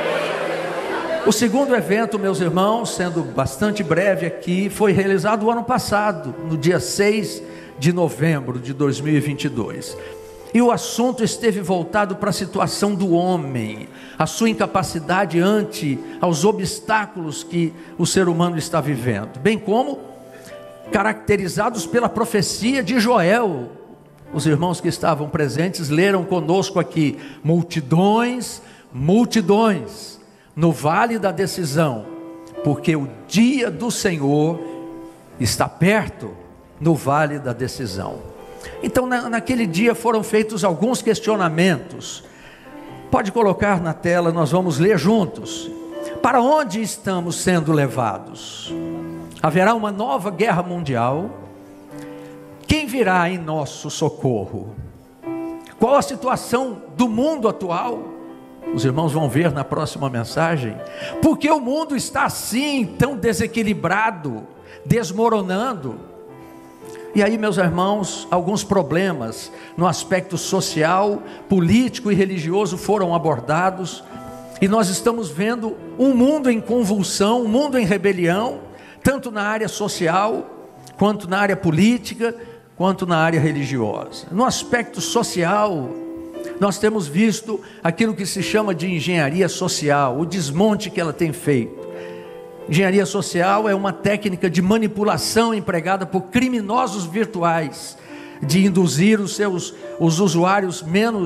O segundo evento, meus irmãos, sendo bastante breve aqui, foi realizado o ano passado, no dia 6 de novembro de 2022. E o assunto esteve voltado para a situação do homem, a sua incapacidade ante aos obstáculos que o ser humano está vivendo, bem como caracterizados pela profecia de Joel. Os irmãos que estavam presentes leram conosco aqui: multidões, multidões, no vale da decisão, porque o dia do Senhor está perto, no vale da decisão. Então naquele dia foram feitos alguns questionamentos. Pode colocar na tela, nós vamos ler juntos. Para onde estamos sendo levados? Haverá uma nova guerra mundial? Quem virá em nosso socorro? Qual a situação do mundo atual? Os irmãos vão ver na próxima mensagem. Por que o mundo está assim, tão desequilibrado, desmoronando? E aí, meus irmãos, alguns problemas no aspecto social, político e religioso foram abordados. E nós estamos vendo um mundo em convulsão, um mundo em rebelião, tanto na área social, quanto na área política, quanto na área religiosa. No aspecto social, nós temos visto aquilo que se chama de engenharia social, o desmonte que ela tem feito. Engenharia social é uma técnica de manipulação empregada por criminosos virtuais, de induzir os usuários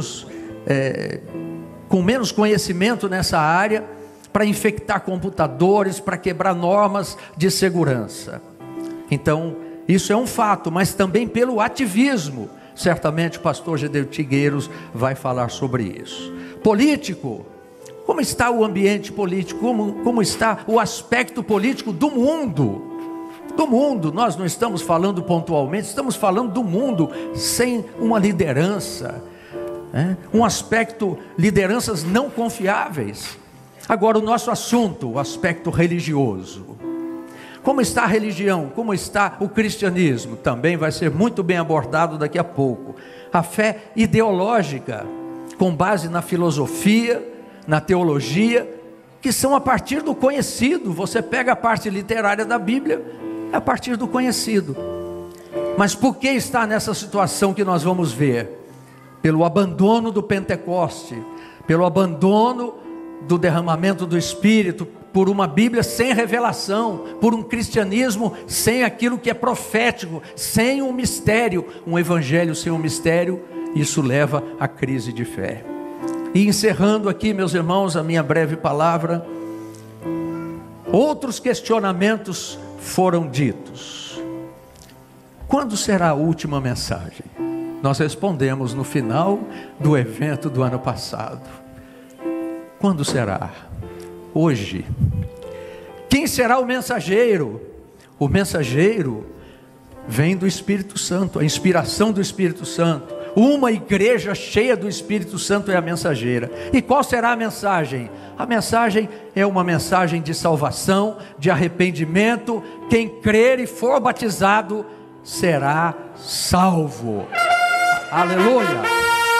com menos conhecimento nessa área, para infectar computadores, para quebrar normas de segurança. Então, isso é um fato, mas também pelo ativismo. Certamente o pastor Gedeu Tigueiros vai falar sobre isso. Político. Como está o ambiente político? Como está o aspecto político do mundo? Do mundo, nós não estamos falando pontualmente, estamos falando do mundo sem uma liderança, um aspecto, lideranças não confiáveis. Agora o nosso assunto, o aspecto religioso. Como está a religião? Como está o cristianismo? Também vai ser muito bem abordado daqui a pouco. A fé ideológica, com base na filosofia, na teologia, que são a partir do conhecido. Você pega a parte literária da Bíblia, é a partir do conhecido. Mas por que está nessa situação que nós vamos ver? Pelo abandono do Pentecoste, pelo abandono do derramamento do Espírito, por uma Bíblia sem revelação, por um cristianismo sem aquilo que é profético, sem um mistério, um evangelho sem um mistério. Isso leva à crise de fé. E encerrando aqui, meus irmãos, a minha breve palavra, outros questionamentos foram ditos. Quando será a última mensagem? Nós respondemos no final do evento do ano passado. Quando será? Hoje. Quem será o mensageiro? O mensageiro vem do Espírito Santo, a inspiração do Espírito Santo. Uma igreja cheia do Espírito Santo é a mensageira. E qual será a mensagem? A mensagem é uma mensagem de salvação, de arrependimento. Quem crer e for batizado será salvo. Aleluia!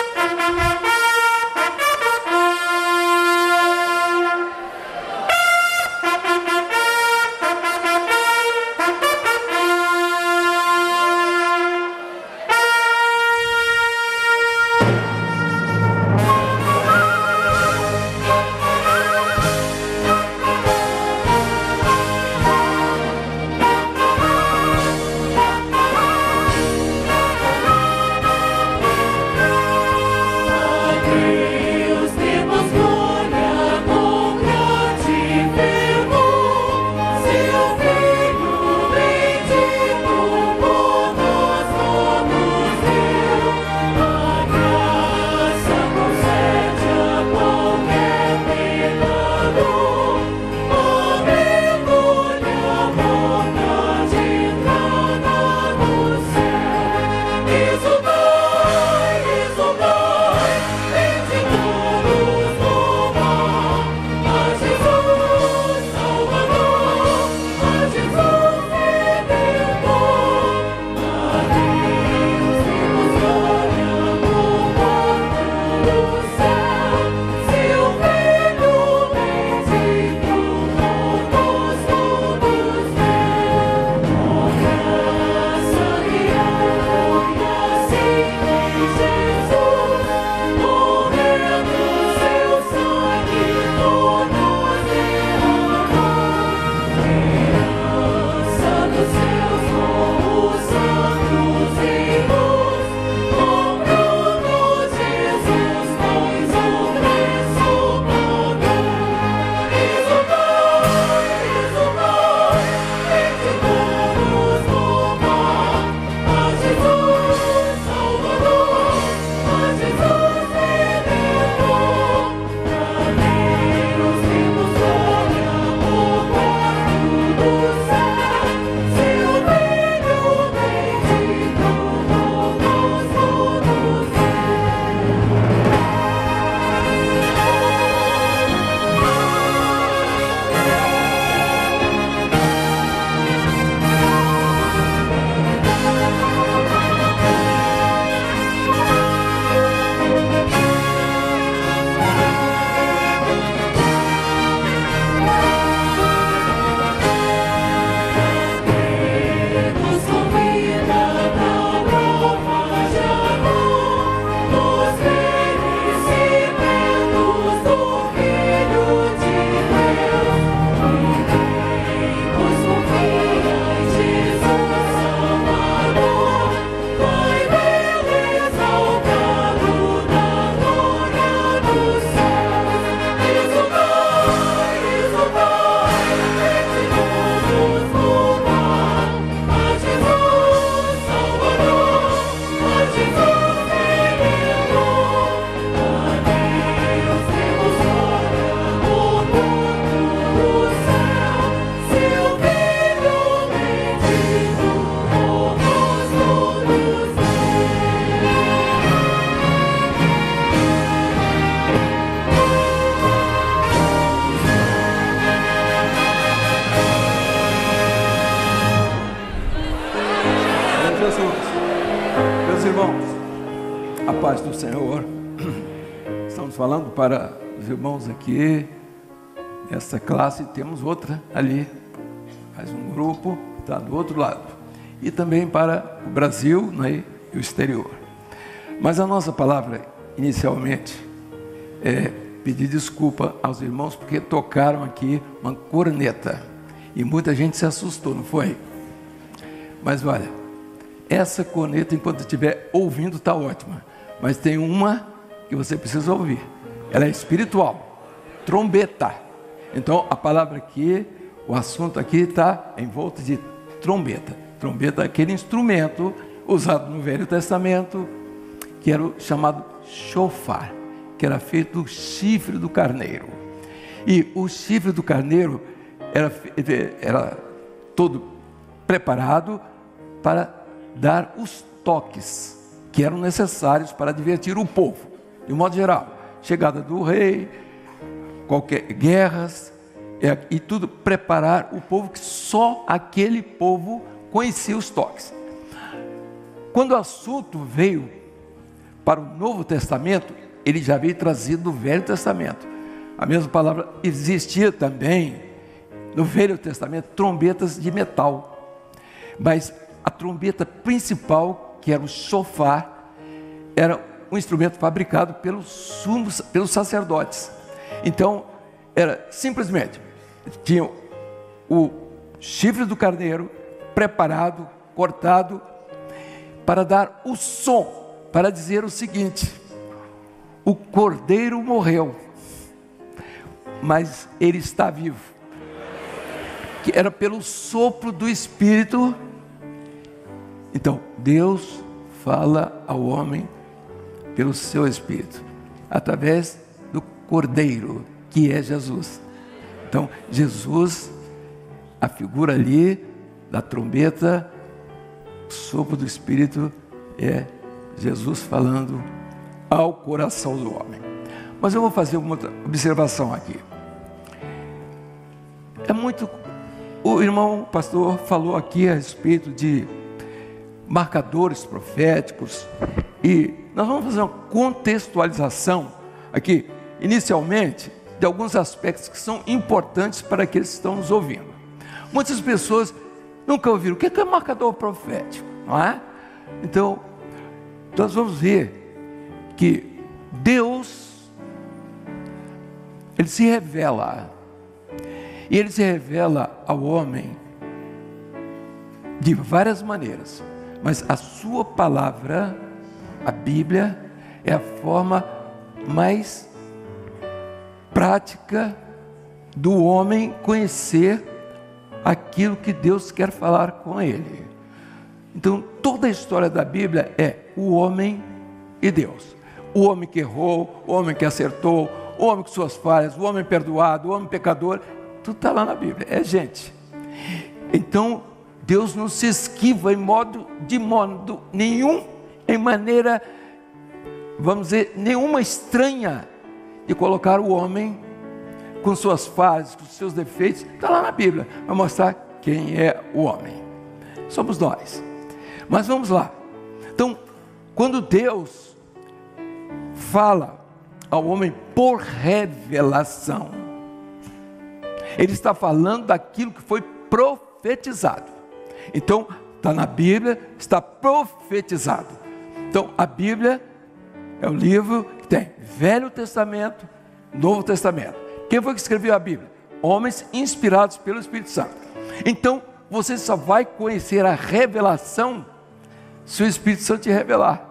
paz do Senhor. Estamos falando para os irmãos aqui, nessa classe, temos outra ali, mais um grupo, está do outro lado. E também para o Brasil, né, e o exterior. Mas a nossa palavra, inicialmente, pedir desculpa aos irmãos porque tocaram aqui uma corneta e muita gente se assustou, não foi? Mas olha, essa corneta, enquanto estiver ouvindo, está ótima, mas tem uma que você precisa ouvir, ela é espiritual, trombeta. Então a palavra aqui, o assunto aqui está em volta de trombeta. Trombeta é aquele instrumento usado no Velho Testamento, que era o chamado shofar, que era feito do chifre do carneiro. E o chifre do carneiro era todo preparado para dar os toques que eram necessários para divertir o povo, de um modo geral. Chegada do rei, qualquer guerras, e tudo, preparar o povo, que só aquele povo conhecia os toques. Quando o assunto veio para o Novo Testamento, ele já veio trazido do Velho Testamento. A mesma palavra existia também no Velho Testamento, trombetas de metal. Mas a trombeta principal, que era o shofar, era um instrumento fabricado pelos sacerdotes. Então, era simplesmente, tinha o chifre do carneiro preparado, cortado, para dar o som, para dizer o seguinte: o cordeiro morreu, mas ele está vivo. Que era pelo sopro do Espírito. Então, Deus fala ao homem pelo seu Espírito, através do cordeiro, que é Jesus. Então, Jesus, a figura ali da trombeta, o sopro do Espírito, é Jesus falando ao coração do homem. Mas eu vou fazer uma outra observação aqui. O irmão pastor falou aqui a respeito de marcadores proféticos, e nós vamos fazer uma contextualização aqui, inicialmente, de alguns aspectos que são importantes para aqueles que estão nos ouvindo. Muitas pessoas nunca ouviram o que é marcador profético, não é? Então, nós vamos ver que Deus, Ele se revela, e Ele se revela ao homem de várias maneiras, mas a sua palavra, a Bíblia, é a forma mais prática do homem conhecer aquilo que Deus quer falar com ele. Então, toda a história da Bíblia é o homem e Deus. O homem que errou, o homem que acertou, o homem com suas falhas, o homem perdoado, o homem pecador, tudo está lá na Bíblia, é gente. Então, Deus não se esquiva de modo nenhum, em maneira, vamos dizer, nenhuma estranha, de colocar o homem com suas falhas, com seus defeitos. Está lá na Bíblia, vai mostrar quem é o homem. Somos nós. Mas vamos lá. Então, quando Deus fala ao homem por revelação, Ele está falando daquilo que foi profetizado. Então, está na Bíblia, está profetizado. Então, a Bíblia é o livro que tem Velho Testamento, Novo Testamento. Quem foi que escreveu a Bíblia? Homens inspirados pelo Espírito Santo. Então, você só vai conhecer a revelação se o Espírito Santo te revelar.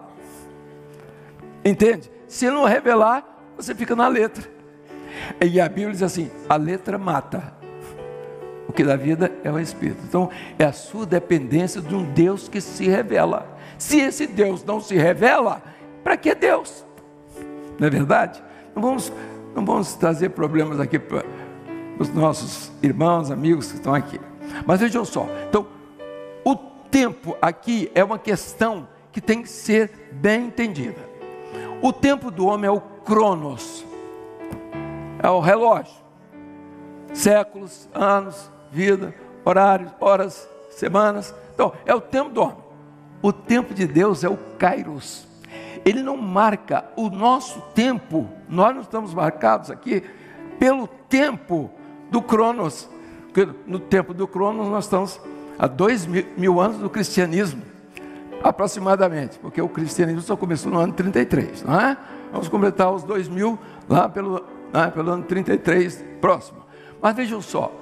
Entende? Se ele não revelar, você fica na letra. E a Bíblia diz assim: a letra mata, o que dá vida é o Espírito. Então, é a sua dependência de um Deus que se revela. Se esse Deus não se revela, para que Deus? Não é verdade? Não vamos trazer problemas aqui para os nossos irmãos, amigos que estão aqui. Mas vejam só, então, o tempo aqui é uma questão que tem que ser bem entendida. O tempo do homem é o cronos, é o relógio. Séculos, anos, vida, horários, horas, semanas. Então, é o tempo do homem. O tempo de Deus é o kairos. Ele não marca o nosso tempo. Nós não estamos marcados aqui pelo tempo do cronos. Porque no tempo do cronos nós estamos há 2000 anos do cristianismo, aproximadamente, porque o cristianismo só começou no ano 33, não é? Vamos completar os 2000 lá pelo ano 33 próximo. Mas vejam só,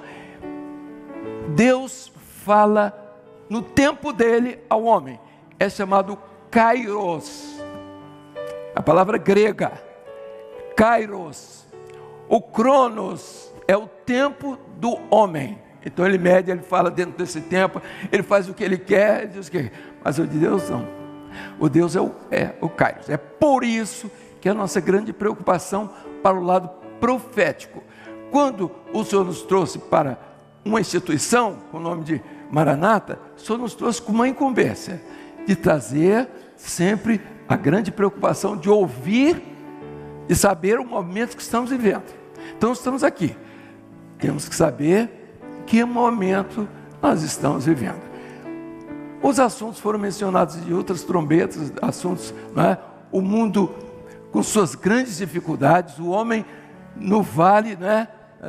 Deus fala no tempo dele ao homem. É chamado Kairos. A palavra grega, Kairos. O Cronos é o tempo do homem. Então ele mede, ele fala dentro desse tempo, ele faz o que ele quer, ele diz o que. Mas o de Deus não. O Deus é o Kairos. É por isso que a nossa grande preocupação para o lado profético. Quando o Senhor nos trouxe para uma instituição com o nome de Maranata, o Senhor nos trouxe com uma incumbência de trazer sempre a grande preocupação de ouvir e saber o momento que estamos vivendo. Então estamos aqui, temos que saber que momento nós estamos vivendo. Os assuntos foram mencionados de outras trombetas, assuntos, não é? O mundo com suas grandes dificuldades, o homem no vale, né?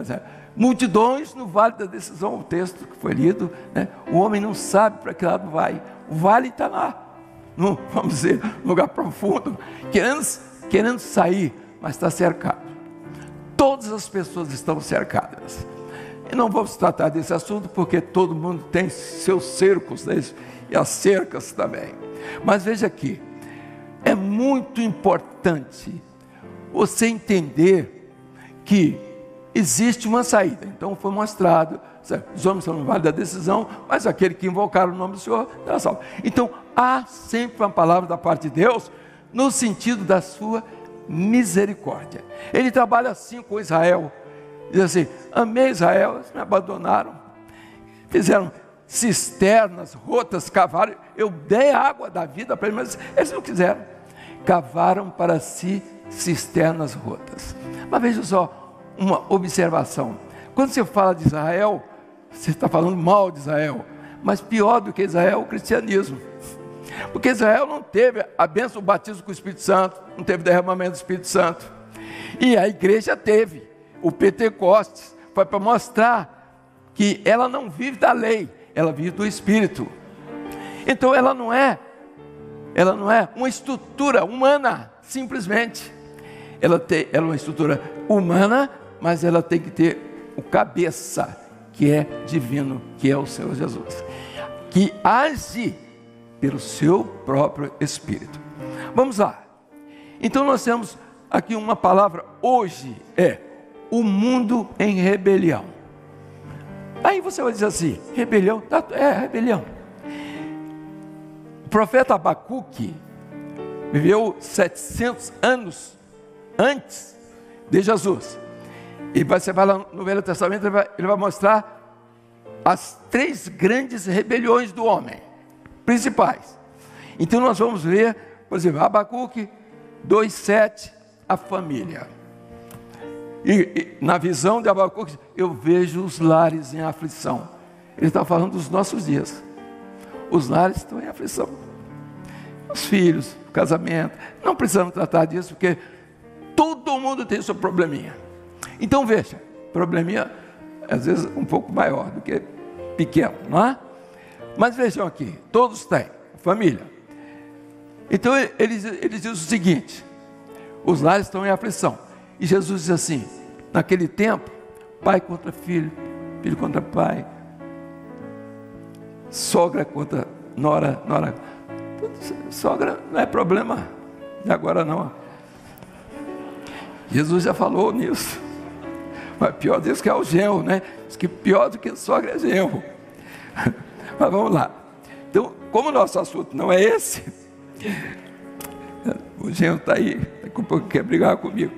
Multidões no vale da decisão, o texto que foi lido, né? O homem não sabe para que lado vai, o vale está lá, no, vamos dizer, lugar profundo, querendo sair, mas está cercado. Todas as pessoas estão cercadas. E não vamos tratar desse assunto porque todo mundo tem seus cercos, né? E as cercas também. Mas veja aqui, é muito importante você entender que existe uma saída. Então foi mostrado, os homens estão no vale da decisão, mas aquele que invocar o nome do Senhor terá salvo. Então há sempre uma palavra da parte de Deus no sentido da sua misericórdia. Ele trabalha assim com Israel. Diz assim: amei Israel, eles me abandonaram, fizeram cisternas, rotas, cavaram, eu dei a água da vida para eles, mas eles não quiseram, cavaram para si cisternas rotas. Mas veja só, uma observação, quando você fala de Israel, você está falando mal de Israel, mas pior do que Israel é o cristianismo, porque Israel não teve a bênção do batismo com o Espírito Santo, não teve derramamento do Espírito Santo, e a igreja teve, o Pentecostes, foi para mostrar que ela não vive da lei, ela vive do Espírito. Então ela não é uma estrutura humana, simplesmente. Ela é uma estrutura humana, mas ela tem que ter o cabeça, que é divino, que é o Senhor Jesus, que age pelo seu próprio Espírito. Vamos lá. Então nós temos aqui uma palavra hoje, o mundo em rebelião. Aí você vai dizer assim, rebelião, rebelião. O profeta Abacuque viveu 700 anos antes de Jesus. E você vai lá no Velho Testamento, ele vai mostrar as 3 grandes rebeliões do homem, principais. Então nós vamos ver, por exemplo, Abacuque 2:7, a família. E na visão de Abacuque, eu vejo os lares em aflição. Ele está falando dos nossos dias. Os lares estão em aflição. Os filhos, o casamento. Não precisamos tratar disso, porque todo mundo tem o seu probleminha. Então veja, probleminha às vezes um pouco maior do que pequeno, não é? Mas vejam aqui, todos têm, família. Então ele diz o seguinte: os lares estão em aflição. E Jesus diz assim, naquele tempo, pai contra filho, filho contra pai, sogra contra nora. Sogra não é problema de agora não. Jesus já falou nisso. Mas pior disso que é o genro, né? Diz que pior do que sogra é genro. Mas vamos lá. Então, como o nosso assunto não é esse, o genro está aí, daqui a pouco quer brigar comigo.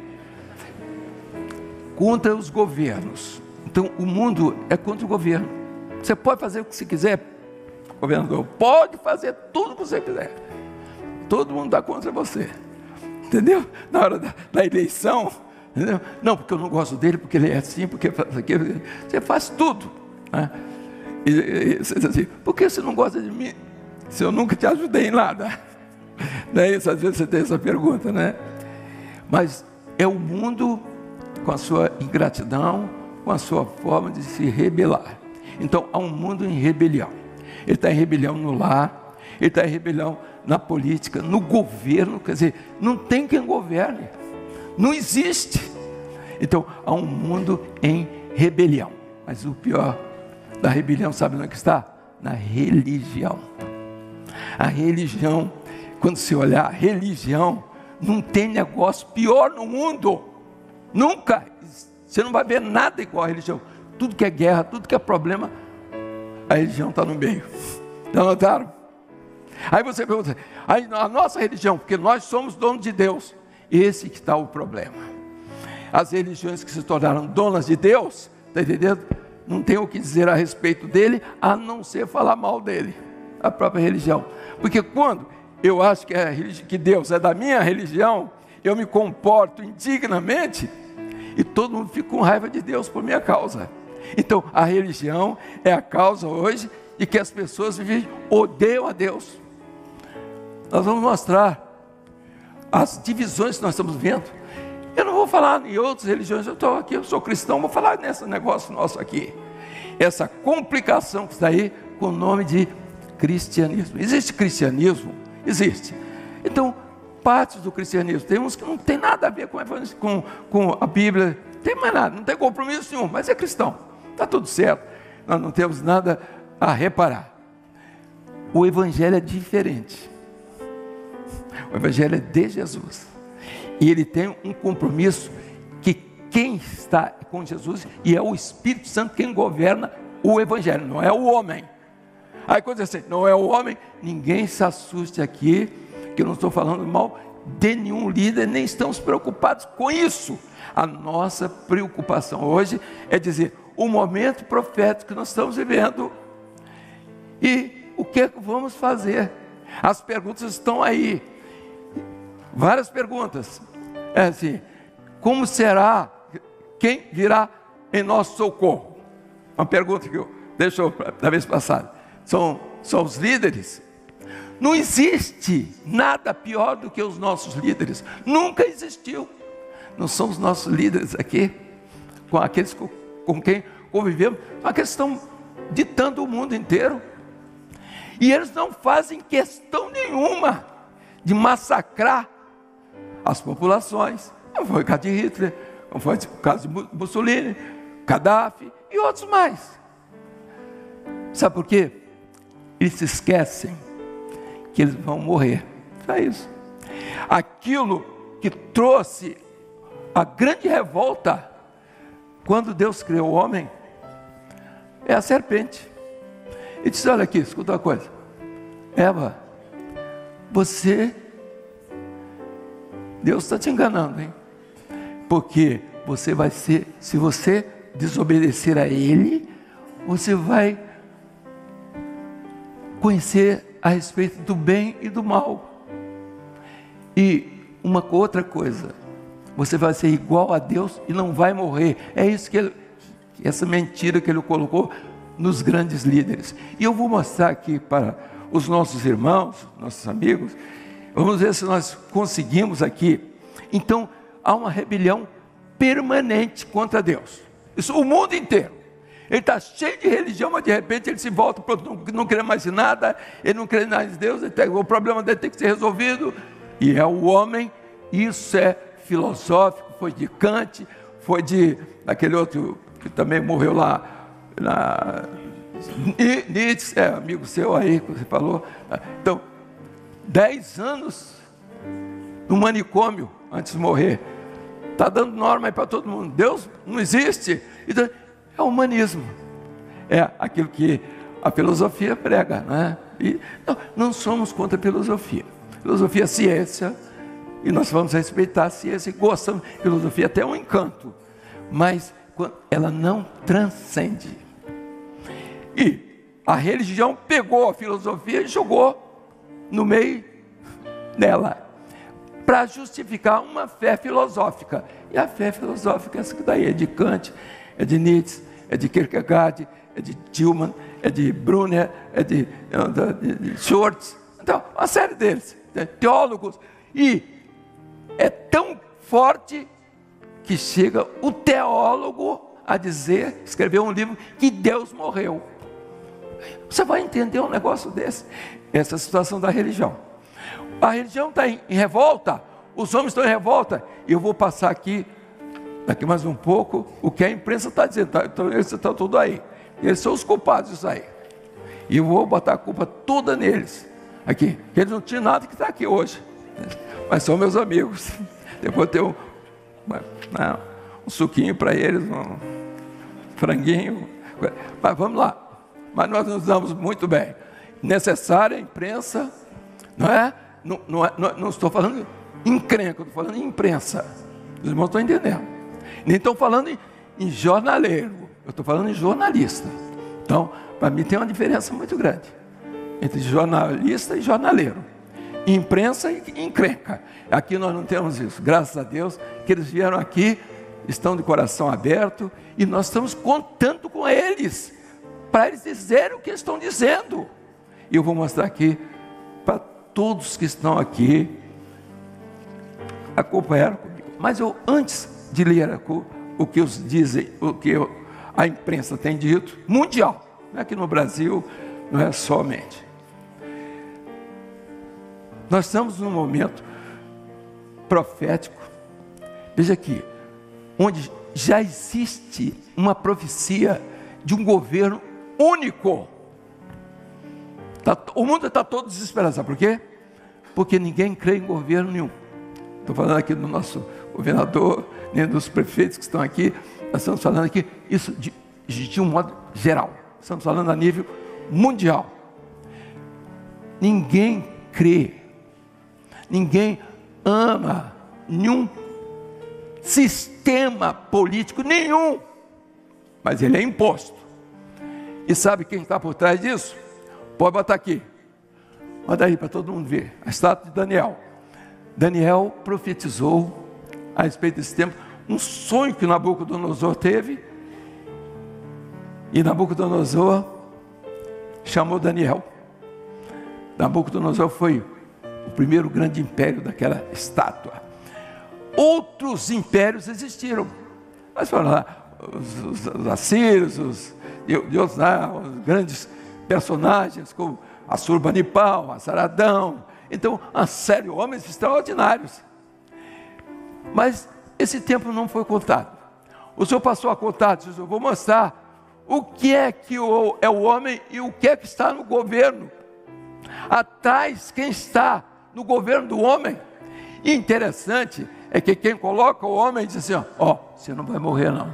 Contra os governos. Então o mundo é contra o governo. Você pode fazer o que você quiser, governador, pode fazer tudo o que você quiser, todo mundo está contra você, entendeu? Na hora da eleição, entendeu? Não, porque eu não gosto dele, porque ele é assim, porque faz aquilo. Você faz tudo, né? E você diz assim: por que você não gosta de mim se eu nunca te ajudei em nada? Não é isso? Às vezes você tem essa pergunta, né? Mas é o mundo com a sua ingratidão, com a sua forma de se rebelar. Então há um mundo em rebelião. Ele está em rebelião no lar, ele está em rebelião na política, no governo, quer dizer, não tem quem governe, não existe. Então, há um mundo em rebelião, mas o pior da rebelião, sabe onde está? Na religião. A religião, quando você olhar, a religião, não tem negócio pior no mundo, nunca, você não vai ver nada igual a religião, tudo que é guerra, tudo que é problema, a religião está no meio, já notaram? Aí você pergunta, aí a nossa religião, porque nós somos donos de Deus, esse que está o problema. As religiões que se tornaram donas de Deus, está entendendo? Não tem o que dizer a respeito dele, a não ser falar mal dele, a própria religião. Porque quando eu acho que Deus é da minha religião, eu me comporto indignamente, e todo mundo fica com raiva de Deus por minha causa. Então, a religião é a causa hoje de que as pessoas odeiam a Deus. Nós vamos mostrar as divisões que nós estamos vendo. Eu não vou falar em outras religiões, eu estou aqui, eu sou cristão, vou falar nesse negócio nosso aqui. Essa complicação que está aí com o nome de cristianismo. Existe cristianismo? Existe. Então, partes do cristianismo, tem uns que não tem nada a ver com a Bíblia, não tem mais nada, não tem compromisso nenhum, mas é cristão, está tudo certo, nós não temos nada a reparar. O Evangelho é diferente, o Evangelho é de Jesus, e ele tem um compromisso que quem está com Jesus, e é o Espírito Santo quem governa o Evangelho, não é o homem. Aí quando você diz, não é o homem, ninguém se assuste aqui, que eu não estou falando mal de nenhum líder, nem estamos preocupados com isso. A nossa preocupação hoje é dizer, o momento profético que nós estamos vivendo, e o que é que vamos fazer? As perguntas estão aí, várias perguntas, é assim, como será, quem virá em nosso socorro? Uma pergunta que eu deixou da vez passada, são os líderes. Não existe nada pior do que os nossos líderes, nunca existiu. Não são os nossos líderes aqui, com aqueles com quem convivemos, são aqueles que estão ditando o mundo inteiro, e eles não fazem questão nenhuma de massacrar as populações, como foi o caso de Hitler, como foi o caso de Mussolini, Gaddafi e outros mais. Sabe por quê? Eles se esquecem que eles vão morrer, só isso. Aquilo que trouxe a grande revolta, quando Deus criou o homem, é a serpente. Ele disse, olha aqui, escuta uma coisa, Eva, Deus está te enganando, hein? Porque você vai ser, se você desobedecer a Ele, você vai conhecer a respeito do bem e do mal. E uma outra coisa, você vai ser igual a Deus e não vai morrer. É isso que essa mentira que ele colocou nos grandes líderes. E eu vou mostrar aqui para os nossos irmãos, nossos amigos, vamos ver se nós conseguimos aqui. Então, há uma rebelião permanente contra Deus. Isso, o mundo inteiro. Ele está cheio de religião, mas de repente ele se volta para não querer mais nada, ele não crê mais em Deus, o problema dele tem que ser resolvido, e é o homem. Isso é filosófico, foi de Kant, foi de aquele outro que também morreu lá, Nietzsche, amigo seu aí, que você falou. Então, 10 anos no manicômio antes de morrer, está dando norma aí para todo mundo, Deus não existe. Então, é o humanismo, é aquilo que a filosofia prega, né? E não somos contra a filosofia. Filosofia é ciência, e nós vamos respeitar a ciência, e gostamos. Filosofia até é um encanto, mas ela não transcende. E a religião pegou a filosofia e jogou no meio dela, para justificar uma fé filosófica. E a fé filosófica, essa que daí é de Kant, é de Nietzsche, é de Kierkegaard, é de Tillman, é de Brunner, é de Schwartz, então, uma série deles, teólogos, e é tão forte que chega o teólogo a dizer, escreveu um livro, que Deus morreu. Você vai entender um negócio desse? Essa situação da religião. A religião está em revolta, os homens estão em revolta. E eu vou passar aqui, daqui mais um pouco, o que a imprensa está dizendo. Então, eles estão tudo aí. Eles são os culpados disso aí. E eu vou botar a culpa toda neles. Aqui, que eles não tinham nada que está aqui hoje. Mas são meus amigos. Depois tem um suquinho para eles, um franguinho. Mas vamos lá. Mas nós nos damos muito bem. Necessária a imprensa, não é? Não estou falando encrenca, estou falando em imprensa. Os irmãos estão entendendo. Nem estou falando em jornaleiro, eu estou falando em jornalista. Então, para mim tem uma diferença muito grande entre jornalista e jornaleiro. Imprensa e encrenca. Aqui nós não temos isso. Graças a Deus que eles vieram aqui, estão de coração aberto, e nós estamos contando com eles, para eles dizerem o que estão dizendo. E eu vou mostrar aqui para todos que estão aqui, acompanharam comigo. Mas eu, antes de ler o que os dizem, o que a imprensa tem dito, mundial, não é aqui no Brasil, não é somente. Nós estamos num momento profético, veja aqui, onde já existe uma profecia de um governo único. O mundo está todo desesperado, sabe por quê? Porque ninguém crê em governo nenhum. Estou falando aqui do nosso governador, nem dos prefeitos que estão aqui. Nós estamos falando aqui isso de um modo geral. Estamos falando a nível mundial. Ninguém crê, ninguém ama nenhum sistema político nenhum, mas ele é imposto. E sabe quem está por trás disso? Pode botar aqui, manda aí para todo mundo ver, a estátua de Daniel. Daniel profetizou a respeito desse tempo, um sonho que Nabucodonosor teve, e Nabucodonosor chamou Daniel. Nabucodonosor foi o primeiro grande império daquela estátua. Outros impérios existiram, mas foram lá os assírios, os grandes personagens como Assurbanipal, Assaradão. Então, uma série de homens extraordinários. Mas esse tempo não foi contado. O Senhor passou a contar, disse: eu vou mostrar o que é que é o homem e o que é que está no governo. Atrás, quem está no governo do homem. E interessante é que quem coloca o homem diz assim: ó, você não vai morrer não.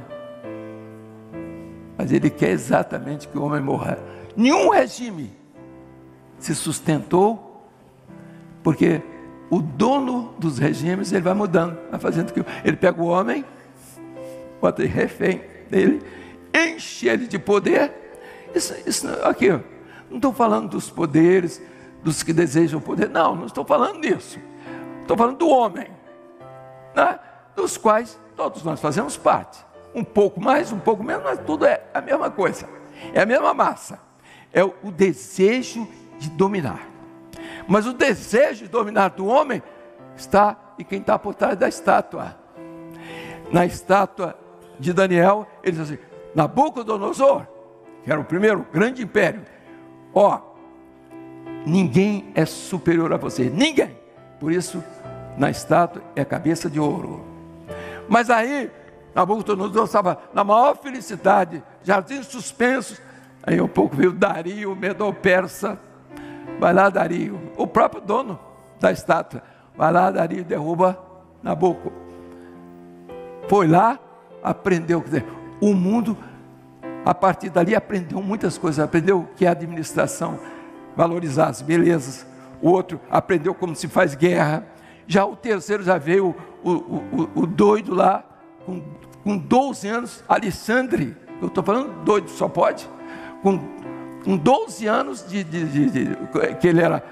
Mas ele quer exatamente que o homem morra. Nenhum regime se sustentou, porque o dono dos regimes, ele vai mudando, vai fazendo que ele pega o homem, bota ele refém dele, enche ele de poder. Isso aqui, não estou falando dos poderes, dos que desejam poder, não estou falando disso. Estou falando do homem, né? Dos quais todos nós fazemos parte. Um pouco mais, um pouco menos, mas tudo é a mesma coisa. É a mesma massa. É o desejo de dominar. Mas o desejo de dominar do homem está em quem está por trás da estátua. Na estátua de Daniel, ele diz assim: Nabucodonosor, que era o primeiro grande império, ó, ninguém é superior a você, ninguém. Por isso, na estátua é a cabeça de ouro. Mas aí, Nabucodonosor estava na maior felicidade, jardins suspensos. Aí um pouco veio Dario, Medo-Persa. Vai lá, Dario, o próprio dono da estátua. Vai lá, Dario, derruba Nabucodonosor. Foi lá, aprendeu. Quer dizer, o mundo, a partir dali, aprendeu muitas coisas. Aprendeu o que é administração, valorizar as belezas. O outro aprendeu como se faz guerra. Já o terceiro já veio o doido lá, com 12 anos, Alexandre. Eu estou falando doido, só pode. Com 12 anos que ele era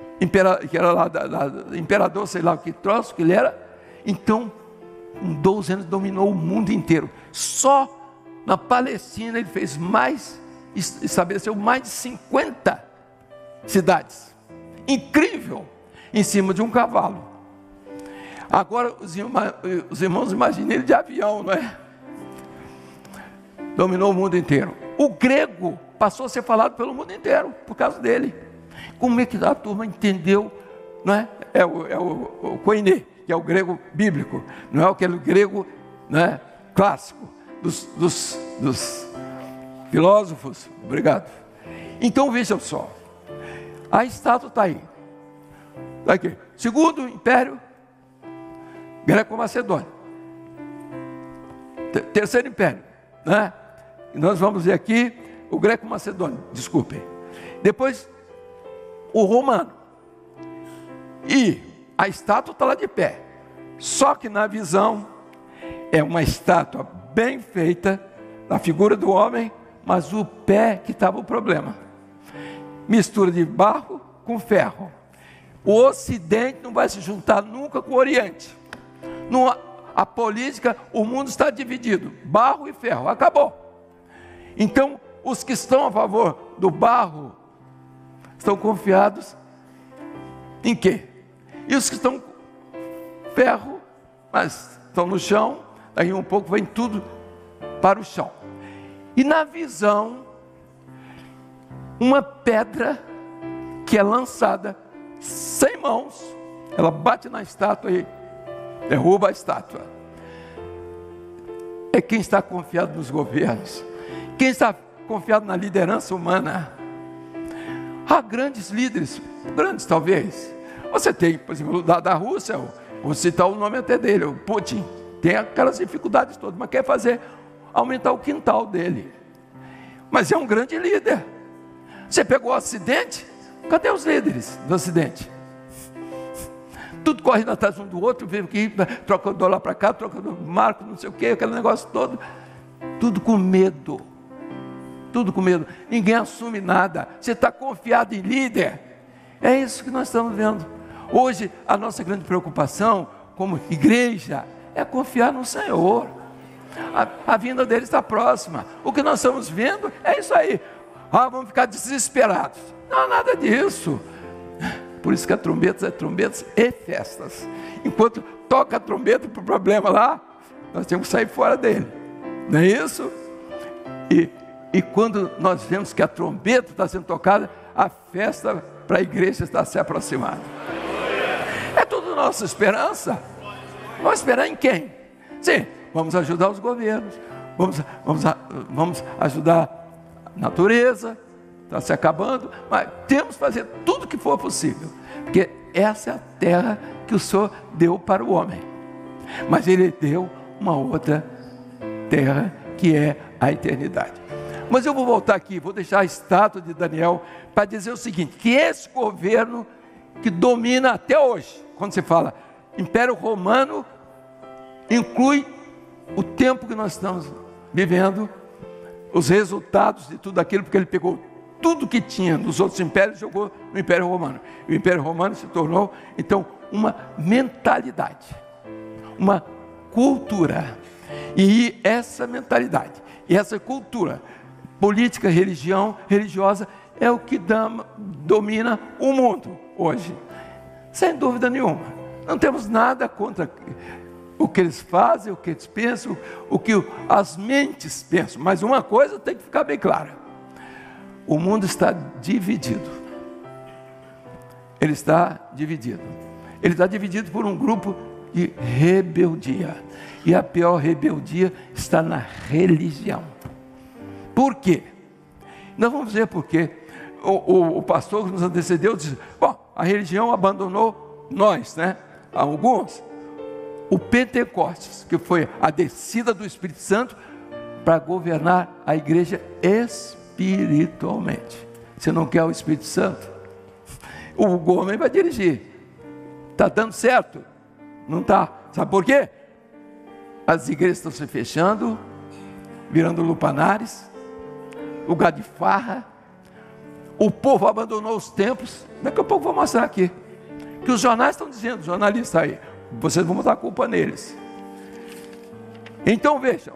imperador, sei lá o que troço que ele era. Então, com 12 anos dominou o mundo inteiro. Só na Palestina ele fez estabeleceu mais de 50 cidades. Incrível, em cima de um cavalo. Agora os irmãos imaginem ele de avião, não é? Dominou o mundo inteiro. O grego passou a ser falado pelo mundo inteiro, por causa dele. Como é que a turma entendeu, não é? É o koiné, que é o grego bíblico, não é aquele grego, não é, clássico, dos filósofos. Obrigado. Então vejam só, a estátua está aí. Está aqui. Segundo Império Greco-Macedônio. Terceiro Império, né? E nós vamos ver aqui o Greco-Macedônio, desculpem. Depois o Romano. E a estátua está lá de pé. Só que na visão é uma estátua bem feita, da figura do homem, mas o pé que estava o problema. Mistura de barro com ferro. O Ocidente não vai se juntar nunca com o Oriente. A política, o mundo está dividido, barro e ferro, acabou. Então, os que estão a favor do barro estão confiados em quê? E os que estão ferro, mas estão no chão, daí um pouco vem tudo para o chão. E na visão, uma pedra que é lançada sem mãos, ela bate na estátua e derruba a estátua. É quem está confiado nos governos, quem está confiado na liderança humana. Há grandes líderes, grandes talvez. Você tem, por exemplo, da Rússia, vou citar o nome até dele, o Putin. Tem aquelas dificuldades todas, mas quer aumentar o quintal dele. Mas é um grande líder. Você pegou o Ocidente, cadê os líderes do Ocidente? Tudo correndo atrás um do outro, vive aqui, troca o dólar para cá, troca o marco, não sei o que, aquele negócio todo. Tudo com medo. Tudo com medo. Ninguém assume nada. Você está confiado em líder. É isso que nós estamos vendo. Hoje, a nossa grande preocupação, como igreja, é confiar no Senhor. A vinda dele está próxima. O que nós estamos vendo é isso aí. Vamos ficar desesperados. Não, nada disso. Por isso que a trombeta é trombetas e festas. Enquanto toca a trombeta para o problema lá, nós temos que sair fora dele. Não é isso? E quando nós vemos que a trombeta está sendo tocada, a festa para a igreja está se aproximando. É tudo nossa esperança. Vamos esperar em quem? Sim, vamos ajudar os governos, vamos ajudar a natureza, está se acabando, mas temos que fazer tudo o que for possível, porque essa é a terra que o Senhor deu para o homem, mas Ele deu uma outra terra que é a eternidade. Mas eu vou voltar aqui, vou deixar a estátua de Daniel para dizer o seguinte, que esse governo que domina até hoje, quando se fala Império Romano, inclui o tempo que nós estamos vivendo, os resultados de tudo aquilo, porque ele pegou tudo que tinha nos outros impérios e jogou no Império Romano. O Império Romano se tornou, então, uma mentalidade, uma cultura. E essa mentalidade, e essa cultura política, religiosa, é o que domina o mundo hoje. Sem dúvida nenhuma. Não temos nada contra o que eles fazem, o que eles pensam, o que as mentes pensam. Mas uma coisa tem que ficar bem clara. O mundo está dividido. Ele está dividido. Ele está dividido por um grupo de rebeldia. E a pior rebeldia está na religião. Por quê? Nós vamos ver por quê. O pastor que nos antecedeu disse, bom, a religião abandonou nós, né? Alguns. O Pentecostes, que foi a descida do Espírito Santo para governar a igreja espiritualmente. Você não quer o Espírito Santo? O homem vai dirigir. Está dando certo? Não está. Sabe por quê? As igrejas estão se fechando, virando lupanares, lugar de farra. O povo abandonou os templos. Daqui a pouco vou mostrar aqui. Que os jornais estão dizendo, jornalistas aí, vocês vão botar a culpa neles. Então vejam,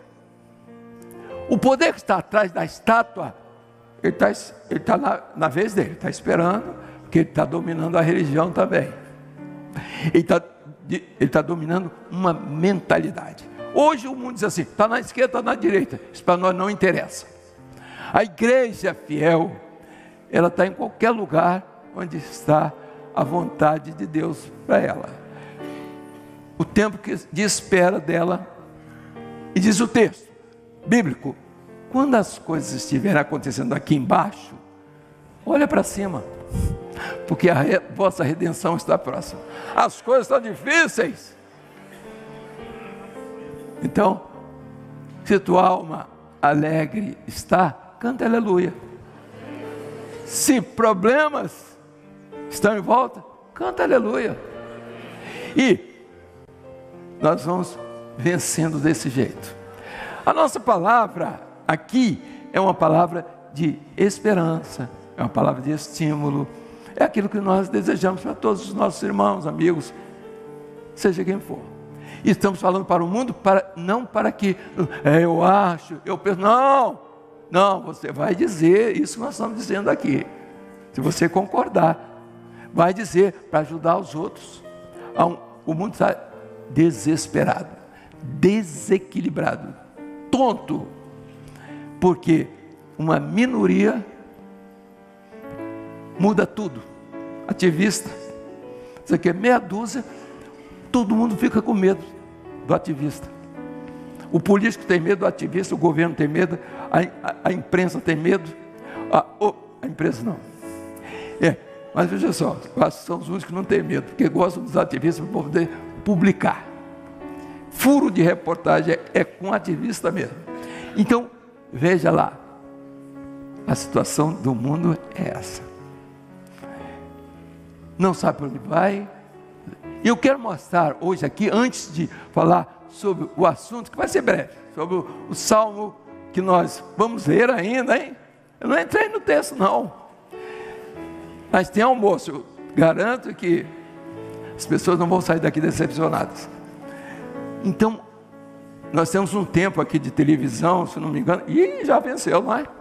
o poder que está atrás da estátua, ele está na vez dele, está esperando, porque ele está dominando a religião também. Ele está dominando uma mentalidade. Hoje o mundo diz assim, está na esquerda, está na direita, isso para nós não interessa. A igreja fiel, ela está em qualquer lugar onde está a vontade de Deus para ela. O tempo de espera dela, e diz o texto bíblico, quando as coisas estiverem acontecendo aqui embaixo, olha para cima, porque a vossa redenção está próxima. As coisas estão difíceis. Então, se tua alma alegre está, canta aleluia. Se problemas estão em volta, canta aleluia. E nós vamos vencendo desse jeito. A nossa palavra aqui é uma palavra de esperança, é uma palavra de estímulo, é aquilo que nós desejamos para todos os nossos irmãos, amigos, seja quem for. E estamos falando para o mundo, não para que eu acho, eu penso, não, você vai dizer isso que nós estamos dizendo aqui, se você concordar, vai dizer para ajudar os outros. O mundo está desesperado, desequilibrado, tonto, porque uma minoria muda tudo. Ativista, isso aqui é meia dúzia, todo mundo fica com medo do ativista. O político tem medo do ativista, o governo tem medo, a imprensa tem medo, a imprensa não. Mas veja só, são os únicos que não têm medo, porque gostam dos ativistas para poder publicar. Furo de reportagem é com ativista mesmo. Então, veja lá, a situação do mundo é essa. Não sabe para onde vai. E eu quero mostrar hoje aqui, antes de falar sobre o assunto, que vai ser breve, sobre o salmo que nós vamos ler ainda, hein? Eu não entrei no texto não. Mas tem almoço, eu garanto que as pessoas não vão sair daqui decepcionadas. Então, nós temos um tempo aqui de televisão, se não me engano, e já venceu, não é?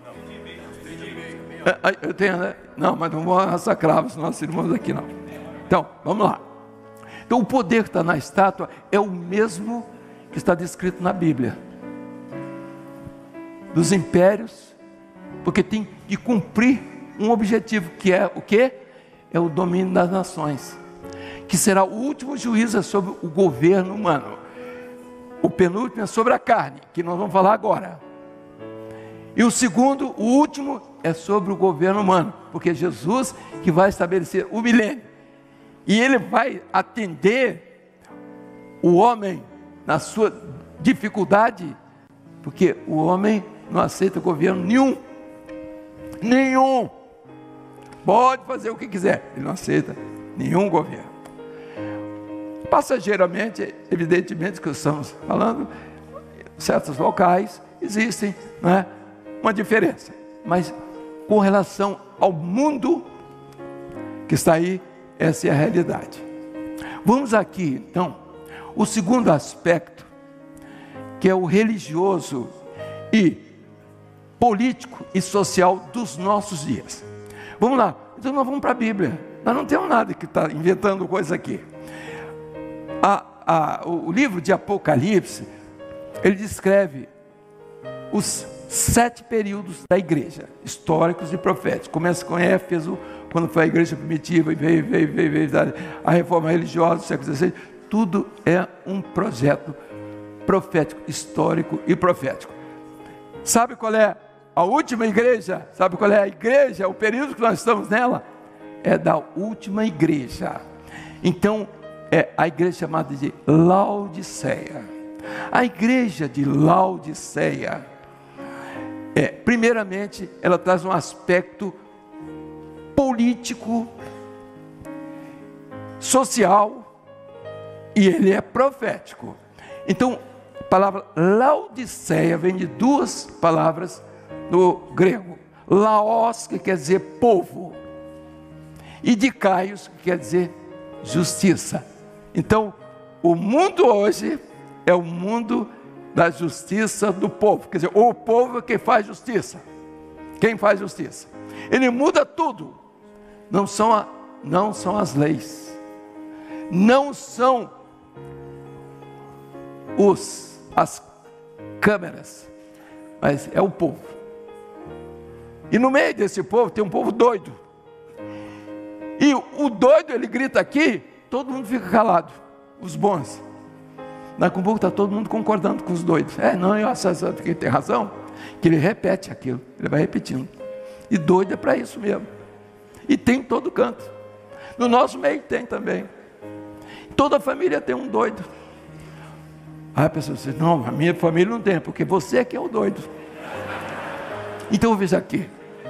Eu tenho, né? Não, mas não vou massacrar os nossos irmãos aqui, não. Então, vamos lá. Então, o poder que está na estátua é o mesmo que está descrito na Bíblia. Dos impérios, porque tem que cumprir um objetivo, que é o quê? É o domínio das nações, que será o último juízo sobre o governo humano. O penúltimo é sobre a carne, que nós vamos falar agora. E o segundo, o último, é sobre o governo humano, porque é Jesus que vai estabelecer o milênio. E ele vai atender o homem na sua dificuldade, porque o homem não aceita governo nenhum. Pode fazer o que quiser, ele não aceita nenhum governo. Passageiramente, evidentemente que estamos falando, em certos locais existem, não é, uma diferença, mas com relação ao mundo que está aí, essa é a realidade. Vamos aqui então, o segundo aspecto, que é o religioso e político e social dos nossos dias. Vamos lá, então nós vamos para a Bíblia. Nós não temos nada que está inventando coisa aqui. O livro de Apocalipse, ele descreve os 7 períodos da igreja, históricos e proféticos. Começa com Éfeso, quando foi a igreja primitiva, e veio a reforma religiosa do século XVI. Tudo é um projeto profético, histórico e profético. Sabe qual é a última igreja? Sabe qual é a igreja? O período que nós estamos nela é da última igreja. Então, é a igreja chamada de Laodiceia. A igreja de Laodiceia, primeiramente, ela traz um aspecto político, social, e ele é profético. Então, a palavra Laodiceia vem de 2 palavras no grego. Laos, que quer dizer povo, e Dikaios, que quer dizer justiça. Então, o mundo hoje é o mundo da justiça do povo. Quer dizer, o povo é quem faz justiça. Quem faz justiça? Ele muda tudo. Não são as leis. Não são as câmeras. Mas é o povo. E no meio desse povo tem um povo doido. E o doido, ele grita aqui, todo mundo fica calado, os bons. Daqui a pouco está todo mundo concordando com os doidos. Não, eu acho que ele tem razão, que ele repete aquilo, ele vai repetindo. E doido é para isso mesmo. E tem em todo canto. No nosso meio tem também. Toda família tem um doido. Aí a pessoa diz, não, a minha família não tem, porque você é que é o doido. Então veja aqui.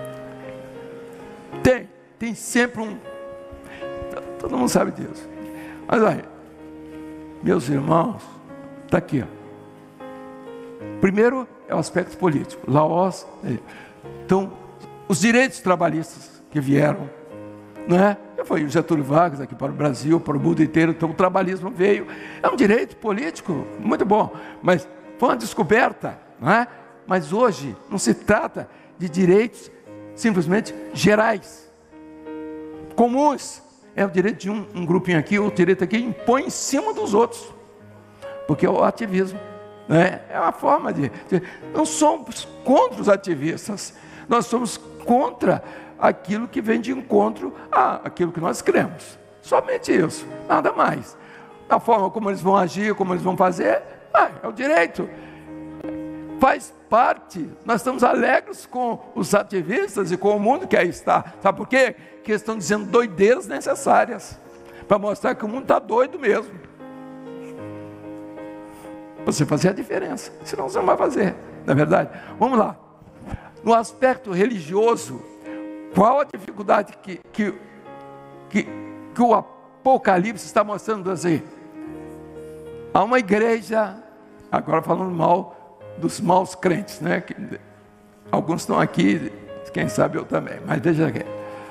Tem sempre um. Todo mundo sabe disso. Mas aí, meus irmãos, está aqui, ó. Primeiro é o aspecto político. Laós. Então, os direitos trabalhistas que vieram, não é? Foi o Getúlio Vargas aqui para o Brasil, para o mundo inteiro. Então o trabalhismo veio. É um direito político muito bom, mas foi uma descoberta, não é? Mas hoje não se trata de direitos simplesmente gerais, comuns. É o direito de um grupinho aqui, o direito aqui impõe em cima dos outros, porque é o ativismo, né? É uma forma de. Não somos contra os ativistas, nós somos contra aquilo que vem de encontro àquilo que nós cremos. Somente isso, nada mais. A forma como eles vão agir, como eles vão fazer, é o direito. Faz parte. Nós estamos alegres com os ativistas e com o mundo que aí está. Sabe por quê? Que eles estão dizendo doideiras necessárias, para mostrar que o mundo está doido mesmo. Você fazer a diferença, senão você não vai fazer, não é verdade? Vamos lá. No aspecto religioso, qual a dificuldade que o Apocalipse está mostrando assim? Há uma igreja, agora falando mal dos maus crentes, né? Alguns estão aqui, quem sabe eu também, mas veja aqui.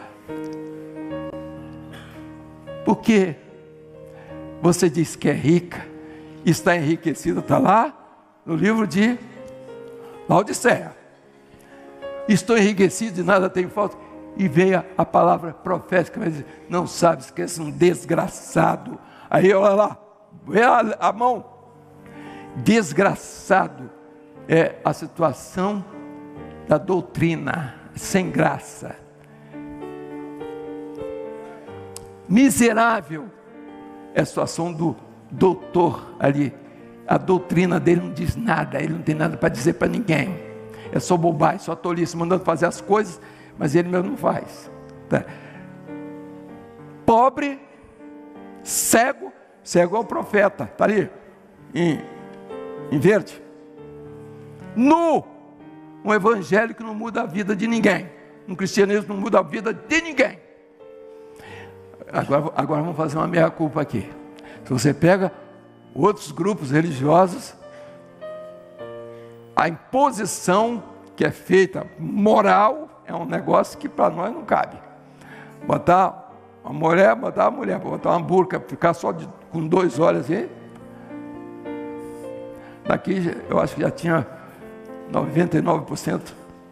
Porque você diz que é rica, está enriquecida, está lá no livro de Laodiceia. Estou enriquecido e nada tenho falta. E veio a palavra profética, mas diz, não sabes que és um desgraçado. Aí olha lá, vê a mão. Desgraçado é a situação da doutrina, sem graça. Miserável é a situação do doutor ali. A doutrina dele não diz nada, ele não tem nada para dizer para ninguém. É só bobagem, só tolice, mandando fazer as coisas, mas ele mesmo não faz. Tá? Pobre, cego é o profeta, está ali, em verde. Nu, um evangelho que não muda a vida de ninguém. Um cristianismo não muda a vida de ninguém. Agora vamos fazer uma meia-culpa aqui. Se você pega outros grupos religiosos, a imposição que é feita moral é um negócio que para nós não cabe. Botar a mulher, botar uma burca, ficar só com 2 olhos aí. Daqui eu acho que já tinha 99%.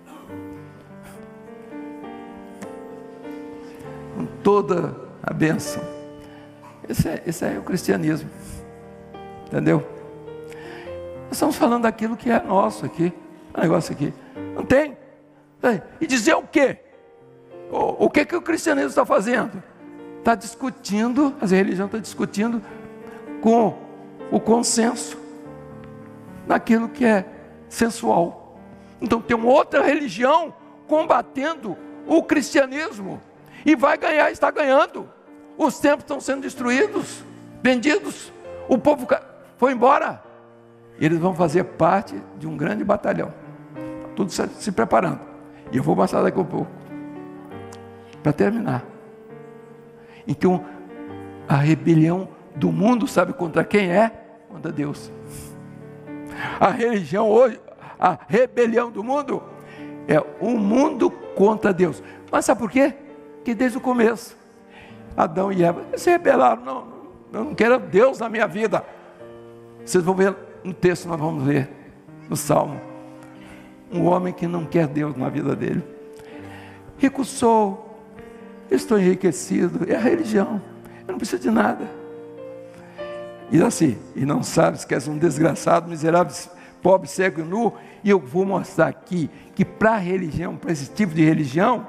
Com toda a bênção. Esse é o cristianismo. Entendeu? Nós estamos falando daquilo que é nosso aqui. O negócio aqui. Não tem. E dizer o quê? O que o cristianismo está fazendo? Está discutindo, a religião está discutindo com o consenso naquilo que é sensual. Então tem uma outra religião combatendo o cristianismo e vai ganhar, está ganhando. Os templos estão sendo destruídos, vendidos, o povo foi embora. Eles vão fazer parte de um grande batalhão. Tudo se preparando. E eu vou mostrar daqui a pouco. Para terminar. Então, a rebelião do mundo, sabe contra quem é? Contra Deus. A religião hoje, a rebelião do mundo, é o mundo contra Deus. Mas sabe por quê? Porque desde o começo, Adão e Eva se rebelaram. Não, eu não quero Deus na minha vida. Vocês vão ver no texto, nós vamos ver no Salmo. Um homem que não quer Deus na vida dele. Rico sou, estou enriquecido. É a religião. Eu não preciso de nada. E assim, e não sabes que és um desgraçado, miserável, pobre, cego e nu, e eu vou mostrar aqui que para a religião, para esse tipo de religião,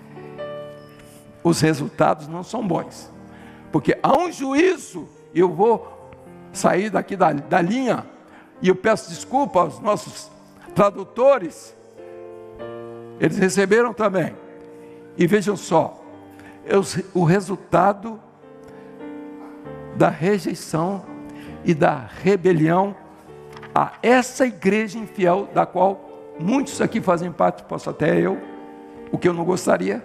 os resultados não são bons, porque há um juízo. Eu vou sair daqui da linha, e eu peço desculpa aos nossos tradutores, eles receberam também, e vejam só, o resultado da rejeição e da rebelião a essa igreja infiel, da qual muitos aqui fazem parte, posso até eu, o que eu não gostaria,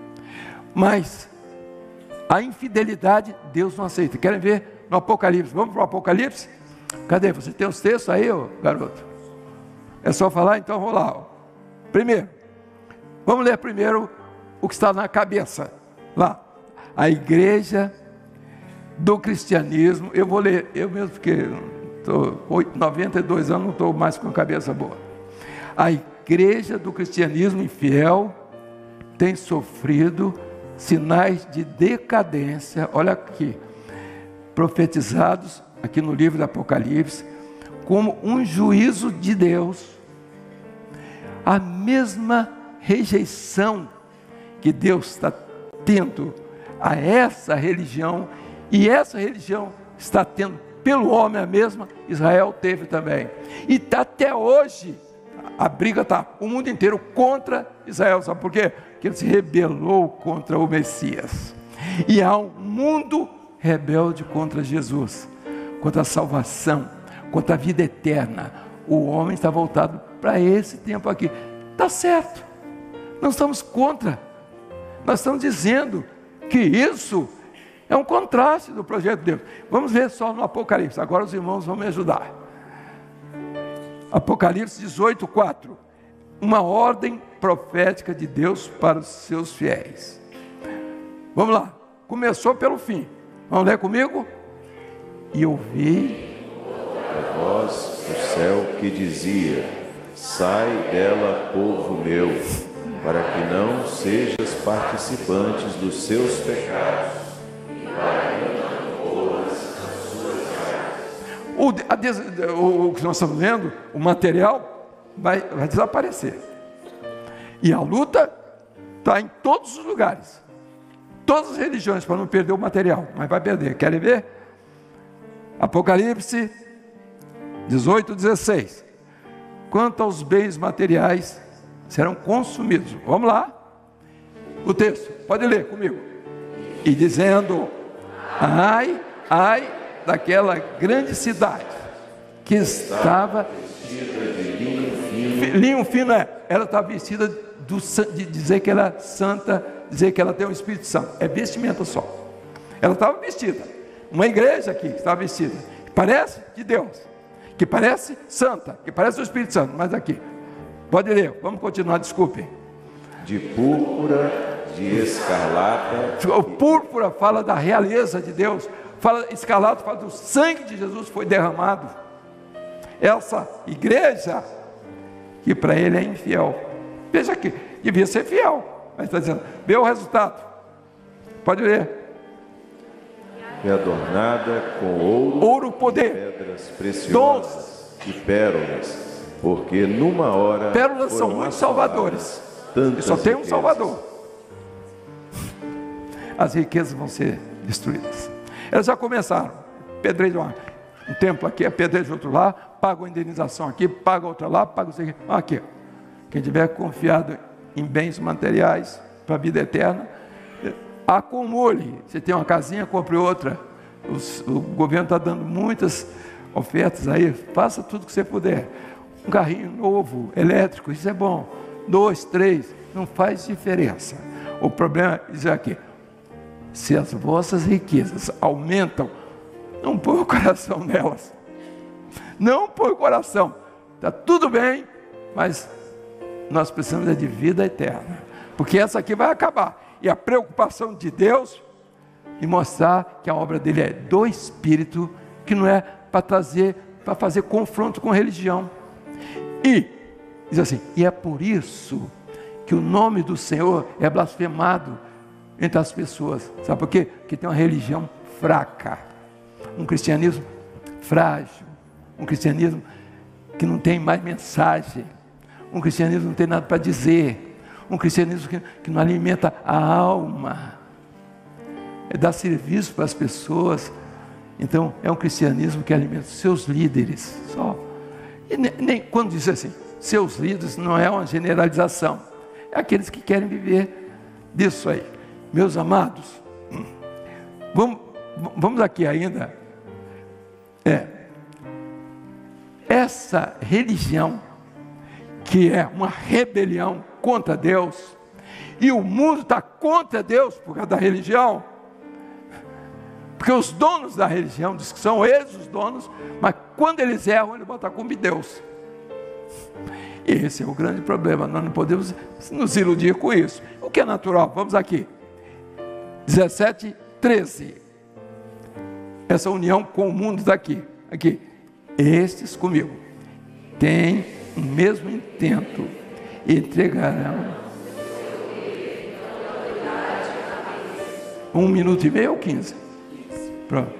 mas a infidelidade Deus não aceita. Querem ver no Apocalipse? Vamos para o Apocalipse? Cadê? Você tem os textos aí, garoto? É só falar? Então vamos lá. Primeiro, vamos ler primeiro o que está na cabeça, lá, a igreja do cristianismo. Eu vou ler, eu mesmo, porque estou 92 anos, não estou mais com a cabeça boa. A igreja do cristianismo infiel tem sofrido sinais de decadência, olha aqui, profetizados aqui no livro do Apocalipse, como um juízo de Deus. A mesma rejeição que Deus está tendo a essa religião, e essa religião está tendo pelo homem a mesma, Israel teve também. E até hoje, a briga está, o mundo inteiro contra Israel. Sabe por quê? Porque ele se rebelou contra o Messias. E há um mundo rebelde contra Jesus, contra a salvação, contra a vida eterna. O homem está voltado para esse tempo aqui. Está certo, não estamos contra, nós estamos dizendo que isso é um contraste do projeto de Deus. Vamos ver só no Apocalipse, agora os irmãos vão me ajudar. Apocalipse 18:4, uma ordem profética de Deus para os seus fiéis. Vamos lá, começou pelo fim, vamos ler comigo? E ouvi a voz do céu que dizia: sai dela, povo meu, para que não sejas participantes dos seus pecados, e para que não corras as suas armas. O que nós estamos lendo, o material vai desaparecer. E a luta está em todos os lugares, todas as religiões, para não perder o material, mas vai perder. Querem ver? Apocalipse 18:16. Quanto aos bens materiais, serão consumidos. Vamos lá. O texto, pode ler comigo. E dizendo: ai, ai daquela grande cidade que estava vestida de linho fino. Linho fino ela está vestida de dizer que ela é santa, dizer que ela tem o Espírito Santo. É vestimenta só. Ela estava vestida. Uma igreja aqui estava vestida, que parece de Deus, que parece santa, que parece o Espírito Santo, mas aqui, pode ler, vamos continuar, desculpem. De púrpura, de escarlata. O púrpura fala da realeza de Deus, fala escarlata, fala do sangue de Jesus foi derramado. Essa igreja, que para ele é infiel, veja aqui, devia ser fiel, mas está dizendo, vê o resultado, pode ler. E adornada com ouro, poder, pedras preciosas e pérolas, porque numa hora pérolas são muitos salvadores, e só tem um Salvador. As riquezas vão ser destruídas. Elas já começaram. Pedreiro um templo aqui, é pedreiro de outro lá, paga uma indenização aqui, paga outra lá, paga isso aqui. Aqui, quem tiver confiado em bens materiais para a vida eterna, acumule. Você tem uma casinha, compre outra. O governo está dando muitas ofertas aí. Faça tudo que você puder. Um carrinho novo, elétrico, isso é bom. 2, 3, não faz diferença. O problema é dizer aqui: se as vossas riquezas aumentam, não põe o coração nelas. Não põe o coração. Está tudo bem, mas nós precisamos de vida eterna, porque essa aqui vai acabar. E a preocupação de Deus em mostrar que a obra dele é do Espírito, que não é para trazer, para fazer confronto com religião. E diz assim: e é por isso que o nome do Senhor é blasfemado entre as pessoas. Sabe por quê? Porque tem uma religião fraca, um cristianismo frágil, um cristianismo que não tem mais mensagem, um cristianismo que não tem nada para dizer, um cristianismo que não alimenta a alma, é dar serviço para as pessoas. Então é um cristianismo que alimenta os seus líderes só. E nem quando diz assim, seus líderes, não é uma generalização, é aqueles que querem viver disso aí. Meus amados, vamos aqui ainda. Essa religião, que é uma rebelião contra Deus, e o mundo está contra Deus por causa da religião, porque os donos da religião dizem que são eles os donos, mas quando eles erram, eles botam a culpa em Deus. E esse é o grande problema, nós não podemos nos iludir com isso. O que é natural? Vamos aqui, 17:13. Essa união com o mundo daqui, aqui. Estes comigo têm o mesmo intento e entregarão 1 minuto e meio ou 15? Pronto.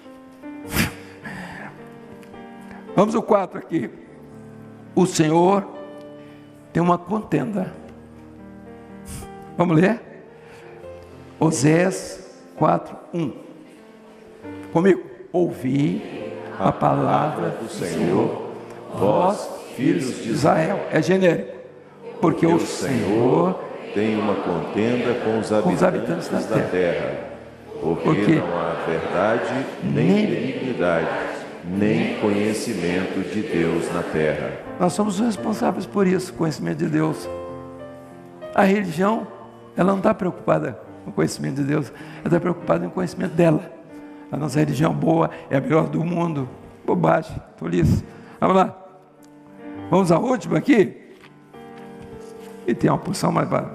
Vamos ao 4 aqui. O Senhor tem uma contenda. Vamos ler? Oséias 4:1. Comigo. Ouvi a palavra do Senhor, vós, filhos de Israel. É genérico. Porque o Senhor tem uma contenda com os habitantes da terra. Porque não há verdade, nem benignidade, nem conhecimento de Deus na terra. Nós somos responsáveis por isso, conhecimento de Deus. A religião, ela não está preocupada com o conhecimento de Deus, ela está preocupada com o conhecimento dela. A nossa religião boa é a melhor do mundo. Bobagem, tolice. Vamos lá. Vamos à última aqui. E tem uma porção mais para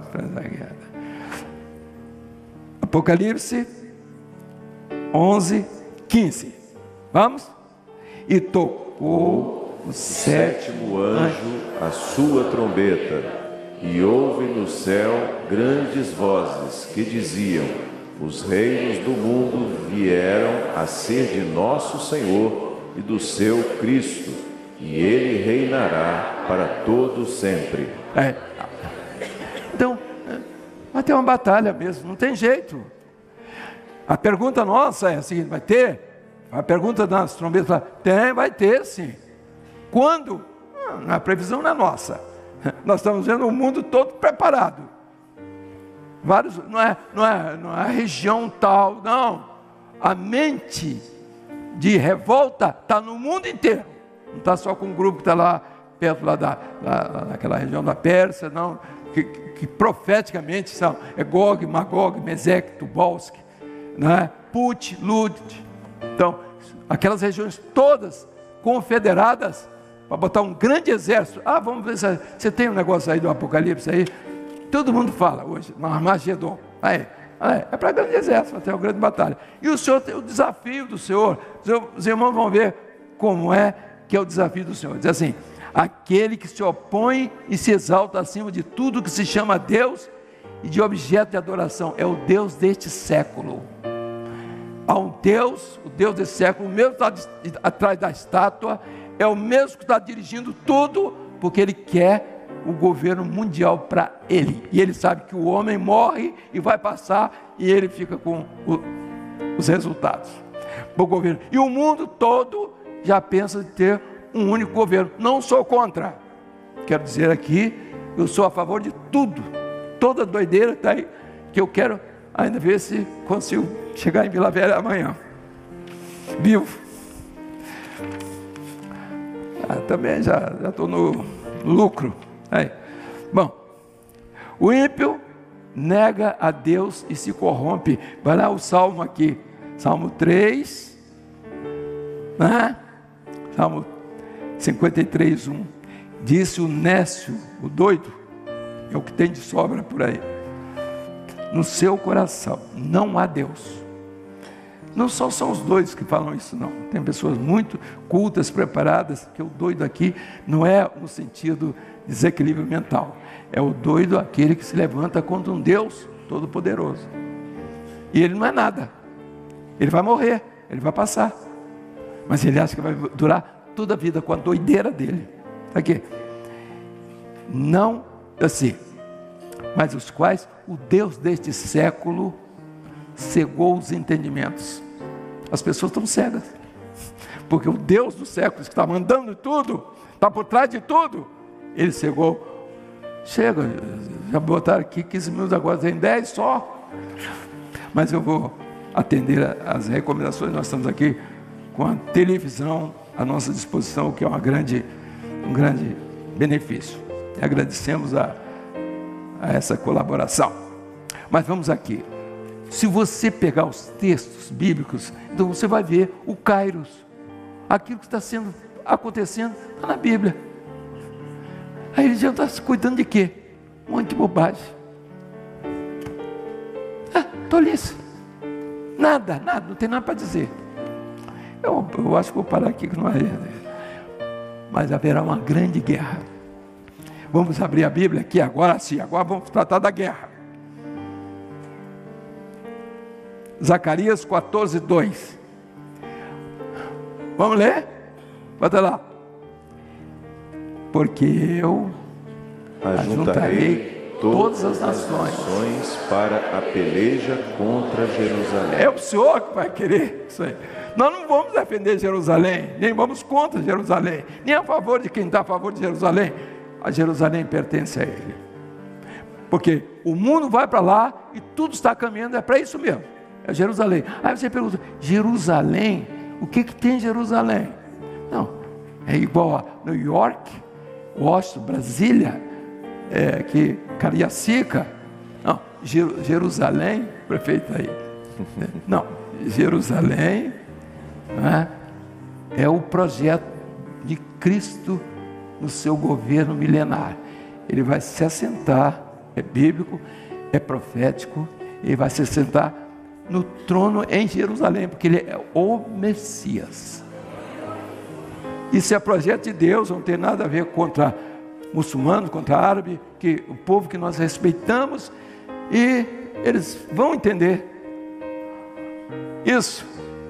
Apocalipse 11:15. Vamos? E tocou o sétimo anjo a sua trombeta, e houve no céu grandes vozes que diziam: os reinos do mundo vieram a ser de nosso Senhor e do seu Cristo, e ele reinará para todo sempre. Então, vai ter uma batalha mesmo, não tem jeito. A pergunta nossa é a seguinte: vai ter? A pergunta das trombetas, vai ter sim. Quando? A previsão não é nossa. Nós estamos vendo o mundo todo preparado. Vários, não é a região tal, não. A mente de revolta está no mundo inteiro. Não está só com um grupo que está lá perto lá daquela região da Pérsia, não. Que profeticamente são Gog, Magog, Meseque, Tubalsk, né? Put, Lud. Então, aquelas regiões todas confederadas para botar um grande exército. Vamos ver se você tem um negócio aí do Apocalipse aí. Todo mundo fala hoje, no Armagedon. É para grande exército, até uma grande batalha. E o Senhor tem o desafio do Senhor. Os irmãos vão ver como é que é o desafio do Senhor. Diz assim: aquele que se opõe e se exalta acima de tudo que se chama Deus e de objeto de adoração, é o Deus deste século. Há um Deus, o Deus desse século, o mesmo que está atrás da estátua, é o mesmo que está dirigindo tudo, porque Ele quer o governo mundial para Ele. E Ele sabe que o homem morre e vai passar, e Ele fica com os resultados do governo. E o mundo todo já pensa em ter um único governo. Não sou contra. Quero dizer aqui, eu sou a favor de tudo. Toda doideira está aí, que eu quero ainda ver se consigo chegar em Vila Velha amanhã. Vivo. Também já estou no lucro. Bom, o ímpio nega a Deus e se corrompe. Vai lá o Salmo aqui. Salmo 3. Né? Salmo 53:1. Disse o nécio, o doido, é o que tem de sobra por aí: no seu coração não há Deus. Não só são os doidos que falam isso, não. Tem pessoas muito cultas, preparadas, que o doido aqui não é no sentido de desequilíbrio mental. É o doido aquele que se levanta contra um Deus todo-poderoso. E ele não é nada. Ele vai morrer, ele vai passar. Mas ele acha que vai durar toda a vida com a doideira dele. Aqui. Não assim, mas os quais o Deus deste século cegou os entendimentos. As pessoas estão cegas, porque o Deus do século que está mandando tudo, está por trás de tudo, ele cegou. Chega, já botaram aqui 15 minutos, agora tem 10 só. Mas eu vou atender às recomendações. Nós estamos aqui com a televisão à nossa disposição, que é um grande benefício. E agradecemos a essa colaboração. Mas vamos aqui. Se você pegar os textos bíblicos, então você vai ver o Kairos. Aquilo que está acontecendo está na Bíblia. A religião está se cuidando de quê? Um monte de bobagem. Tolice. Nada, não tem nada para dizer. Eu acho que vou parar aqui, que não é. Mas haverá uma grande guerra. Vamos abrir a Bíblia aqui agora sim, agora vamos tratar da guerra. Zacarias 14:2. Vamos ler? Bota lá. Porque eu ajuntarei todas as nações para a peleja contra Jerusalém. É o Senhor que vai querer isso aí. Nós não vamos defender Jerusalém, nem vamos contra Jerusalém, nem a favor de quem está a favor de Jerusalém. A Jerusalém pertence a Ele. Porque o mundo vai para lá e tudo está caminhando, é para isso mesmo. É Jerusalém. Aí você pergunta, Jerusalém? O que tem em Jerusalém? Não, é igual a New York, Washington, Brasília, Cariacica. Não, Jerusalém, prefeito aí. Não, Jerusalém é o projeto de Cristo no seu governo milenar. Ele vai se assentar, é bíblico, é profético, ele vai se assentar no trono em Jerusalém, porque ele é o Messias. Isso é projeto de Deus, não tem nada a ver contra muçulmanos, contra árabe, que o povo que nós respeitamos, e eles vão entender isso,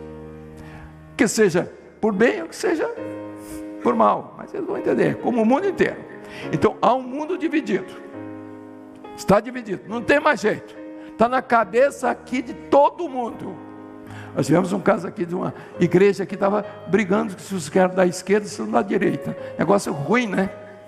que seja por bem ou que seja por mal, mas eles vão entender, como o mundo inteiro. Então há um mundo dividido, está dividido, não tem mais jeito, está na cabeça aqui de todo mundo. Nós tivemos um caso aqui de uma igreja que estava brigando se os que eram da esquerda e se os da direita. Negócio ruim, né?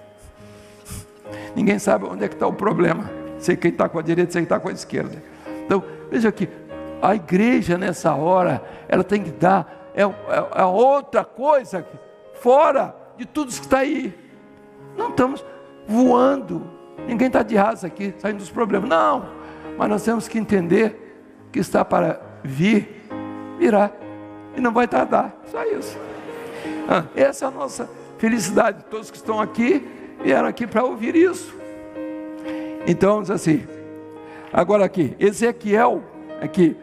Ninguém sabe onde é que está o problema. Sei quem está com a direita, sei quem está com a esquerda. Então, veja aqui, a igreja nessa hora, ela tem que dar, é outra coisa, fora de tudo isso que está aí. Não estamos voando, ninguém está de asa aqui, saindo dos problemas. Não, mas nós temos que entender que está para virá, e não vai tardar, só isso. Essa é a nossa felicidade. Todos que estão aqui vieram aqui para ouvir isso. Então, diz assim, agora aqui, Ezequiel, aqui,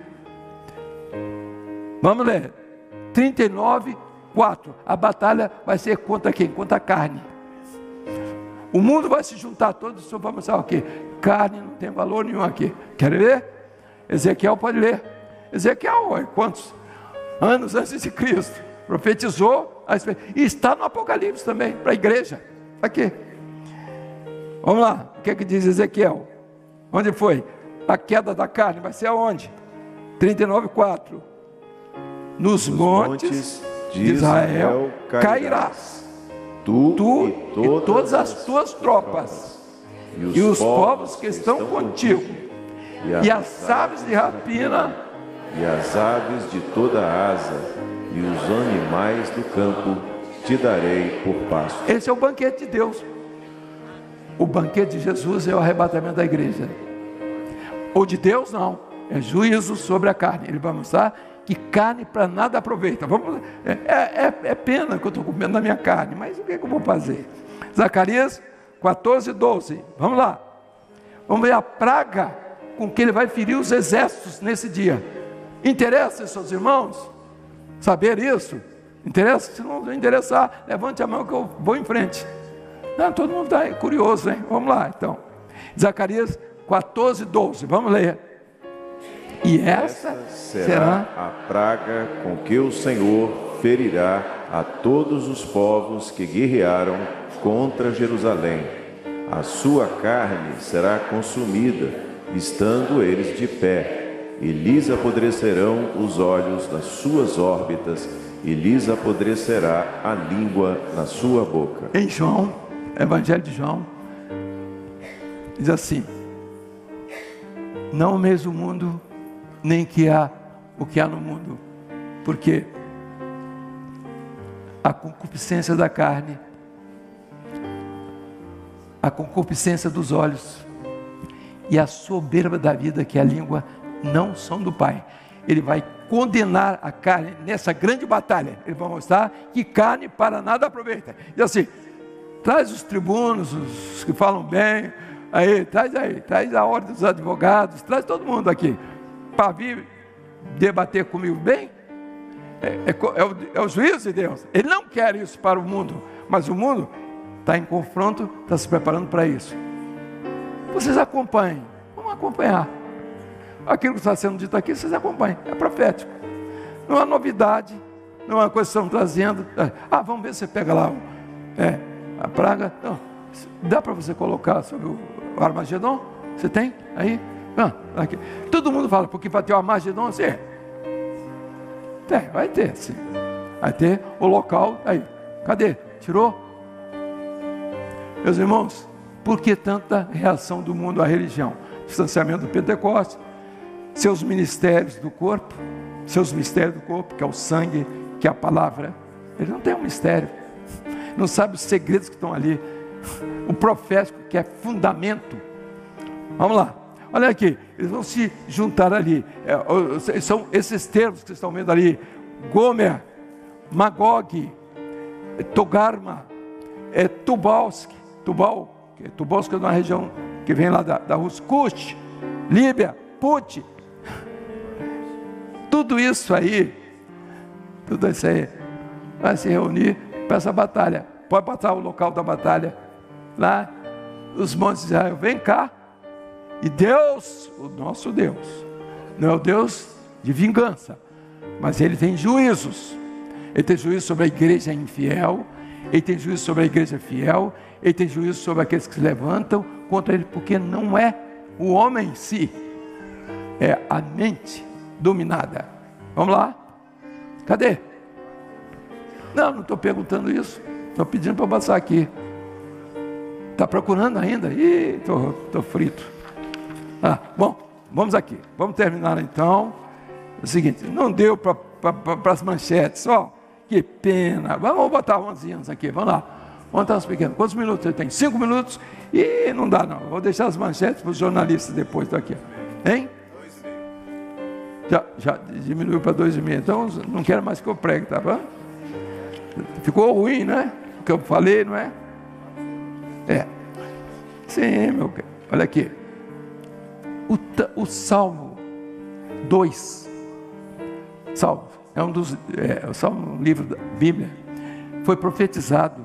vamos ler, 39:4, a batalha vai ser contra quem? Contra a carne. O mundo vai se juntar todos, só vamos saber o quê? Carne não tem valor nenhum aqui. Quer ver? Ezequiel pode ler. Ezequiel, quantos anos antes de Cristo, profetizou, e está no Apocalipse também, para a igreja, aqui. Vamos lá, o que é que diz Ezequiel? Onde foi? A queda da carne, vai ser aonde? 39:4. Nos montes de Israel cairás, tu e todas as tuas tropas, e os povos que estão contigo, e as aves de rapina, e as aves de toda a asa, e os animais do campo te darei por pasto. Esse é o banquete de Deus. O banquete de Jesus é o arrebatamento da igreja. O de Deus não, é juízo sobre a carne. Ele vai mostrar que carne para nada aproveita. É pena que eu estou comendo na minha carne, mas o que é que eu vou fazer? Zacarias 14:12, vamos lá. Vamos ver a praga com que ele vai ferir os exércitos nesse dia. Interessa, seus irmãos, saber isso? Interessa? Se não interessar, levante a mão que eu vou em frente. Não, todo mundo está curioso, hein? Vamos lá, então. Zacarias 14:12, vamos ler. E essa será a praga com que o Senhor ferirá a todos os povos que guerrearam contra Jerusalém. A sua carne será consumida, estando eles de pé, e lhes apodrecerão os olhos nas suas órbitas, e lhes apodrecerá a língua na sua boca. Em João, Evangelho de João, diz assim: não ameis o mundo, nem o que há no mundo, porque a concupiscência da carne, a concupiscência dos olhos e a soberba da vida, que é a língua, não são do Pai. Ele vai condenar a carne nessa grande batalha. Ele vai mostrar que carne para nada aproveita. E assim, traz os tribunos, os que falam bem, traz a ordem dos advogados, traz todo mundo aqui, para vir debater comigo bem. É o juízo de Deus. Ele não quer isso para o mundo, mas o mundo está em confronto, está se preparando para isso. Vocês acompanhem, vamos acompanhar. Aquilo que está sendo dito aqui, vocês acompanhem, é profético. Não é novidade, não é uma coisa que estão trazendo. Vamos ver se você pega lá a praga. Não, dá para você colocar sobre o Armagedon? Você tem aí? Aqui. Todo mundo fala, porque vai ter o Armagedon, assim. Vai ter, sim. Vai ter o local aí. Cadê? Tirou? Meus irmãos, por que tanta reação do mundo à religião? Distanciamento do Pentecostes, seus ministérios do corpo, que é o sangue, que é a palavra. Ele não tem um mistério, não sabe os segredos que estão ali. O profético, que é fundamento. Vamos lá, olha aqui, eles vão se juntar ali. São esses termos que vocês estão vendo ali: Gomer, Magog, Togarma, Tubalsk. Tubalsk é uma região que vem lá da Rússia, Cush, Líbia, Put. Tudo isso aí vai se reunir para essa batalha. Pode botar o local da batalha lá, os montes de Israel. Vem cá. E Deus, o nosso Deus, não é o Deus de vingança, mas Ele tem juízos. Ele tem juízo sobre a igreja infiel, Ele tem juízo sobre a igreja fiel, Ele tem juízo sobre aqueles que se levantam contra Ele, porque não é o homem em si, é a mente dominada. Vamos lá? Cadê? Não estou perguntando isso, estou pedindo para passar aqui. Está procurando ainda? Ih, estou frito. Bom, vamos aqui, vamos terminar então. É o seguinte, não deu para as manchetes, que pena. Vamos botar umas aqui, vamos lá. Vamos botar umas pequenas. Quantos minutos você tem? 5 minutos? E não dá não, vou deixar as manchetes para os jornalistas depois daqui. Hein? Já diminuiu para 2,5, então não quero mais que eu pregue, tá bom? Ficou ruim, né? O que eu falei, não é? Sim, meu querido. Olha aqui. O Salmo 2. Salmo é o Salmo, um livro da Bíblia. Foi profetizado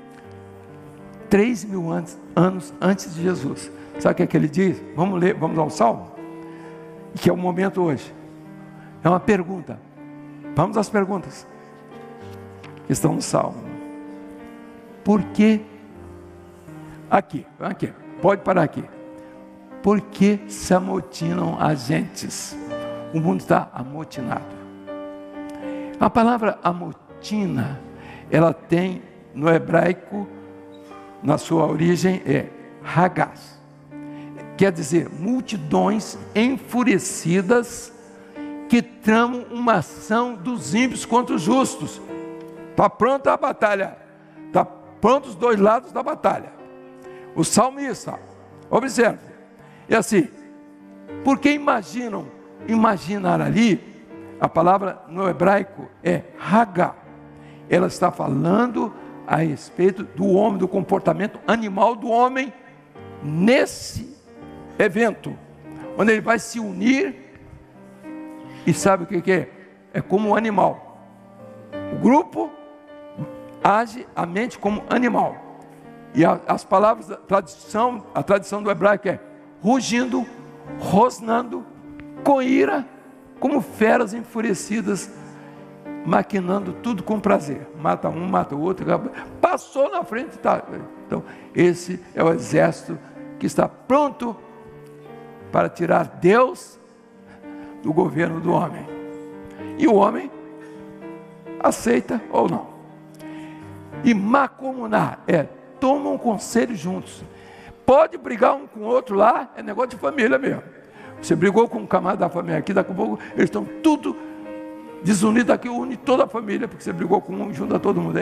3.000 anos antes de Jesus. Sabe o que ele diz? Vamos ler, vamos ao Salmo, que é o momento hoje. É uma pergunta. Vamos às perguntas que estão no Salmo. Por que aqui, pode parar aqui. Por que se amotinam as gentes? O mundo está amotinado. A palavra amotina, ela tem no hebraico, na sua origem, hagás. Quer dizer, multidões enfurecidas que tramam uma ação dos ímpios contra os justos. Está pronta a batalha. Está prontos os dois lados da batalha. O salmista, observe. É assim, porque imaginar ali, a palavra no hebraico é hagá. Ela está falando a respeito do homem, do comportamento animal do homem nesse evento, onde ele vai se unir. E sabe o que é? É como um animal. O grupo age a mente como animal. E as palavras, a tradição do hebraico é rugindo, rosnando, com ira, como feras enfurecidas. maquinando tudo com prazer. Mata um, mata o outro, passou na frente. Tá. Então, esse é o exército que está pronto para tirar Deus do governo do homem. E o homem aceita ou não. E macomunar tomam um conselho juntos. Pode brigar um com o outro lá, é negócio de família mesmo. Você brigou com um camarada da família aqui, daqui a pouco eles estão tudo desunidos aqui, une toda a família, porque você brigou com um, junta todo mundo.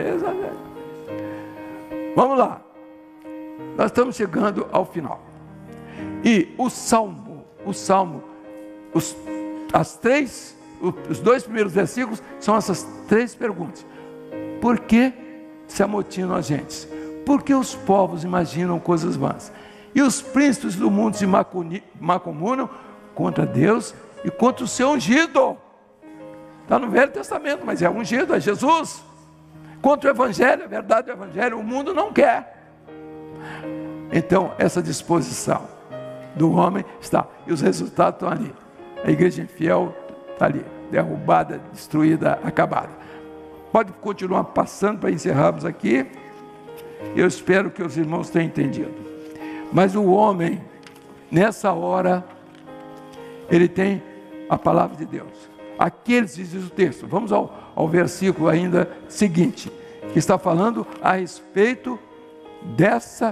Vamos lá. Nós estamos chegando ao final. E os dois primeiros versículos são essas 3 perguntas. Por que se amotinam as gentes? Por que os povos imaginam coisas vãs? E os príncipes do mundo se macomunam contra Deus e contra o seu ungido. Está no Velho Testamento, mas é ungido, é Jesus. Contra o Evangelho, a verdade do Evangelho, o mundo não quer. Então, essa disposição do homem está, e os resultados estão ali. A igreja infiel está ali, derrubada, destruída, acabada. Pode continuar passando para encerrarmos aqui. Eu espero que os irmãos tenham entendido. Mas o homem, nessa hora, ele tem a palavra de Deus. Aqueles, diz o texto, vamos ao versículo ainda seguinte, que está falando a respeito dessa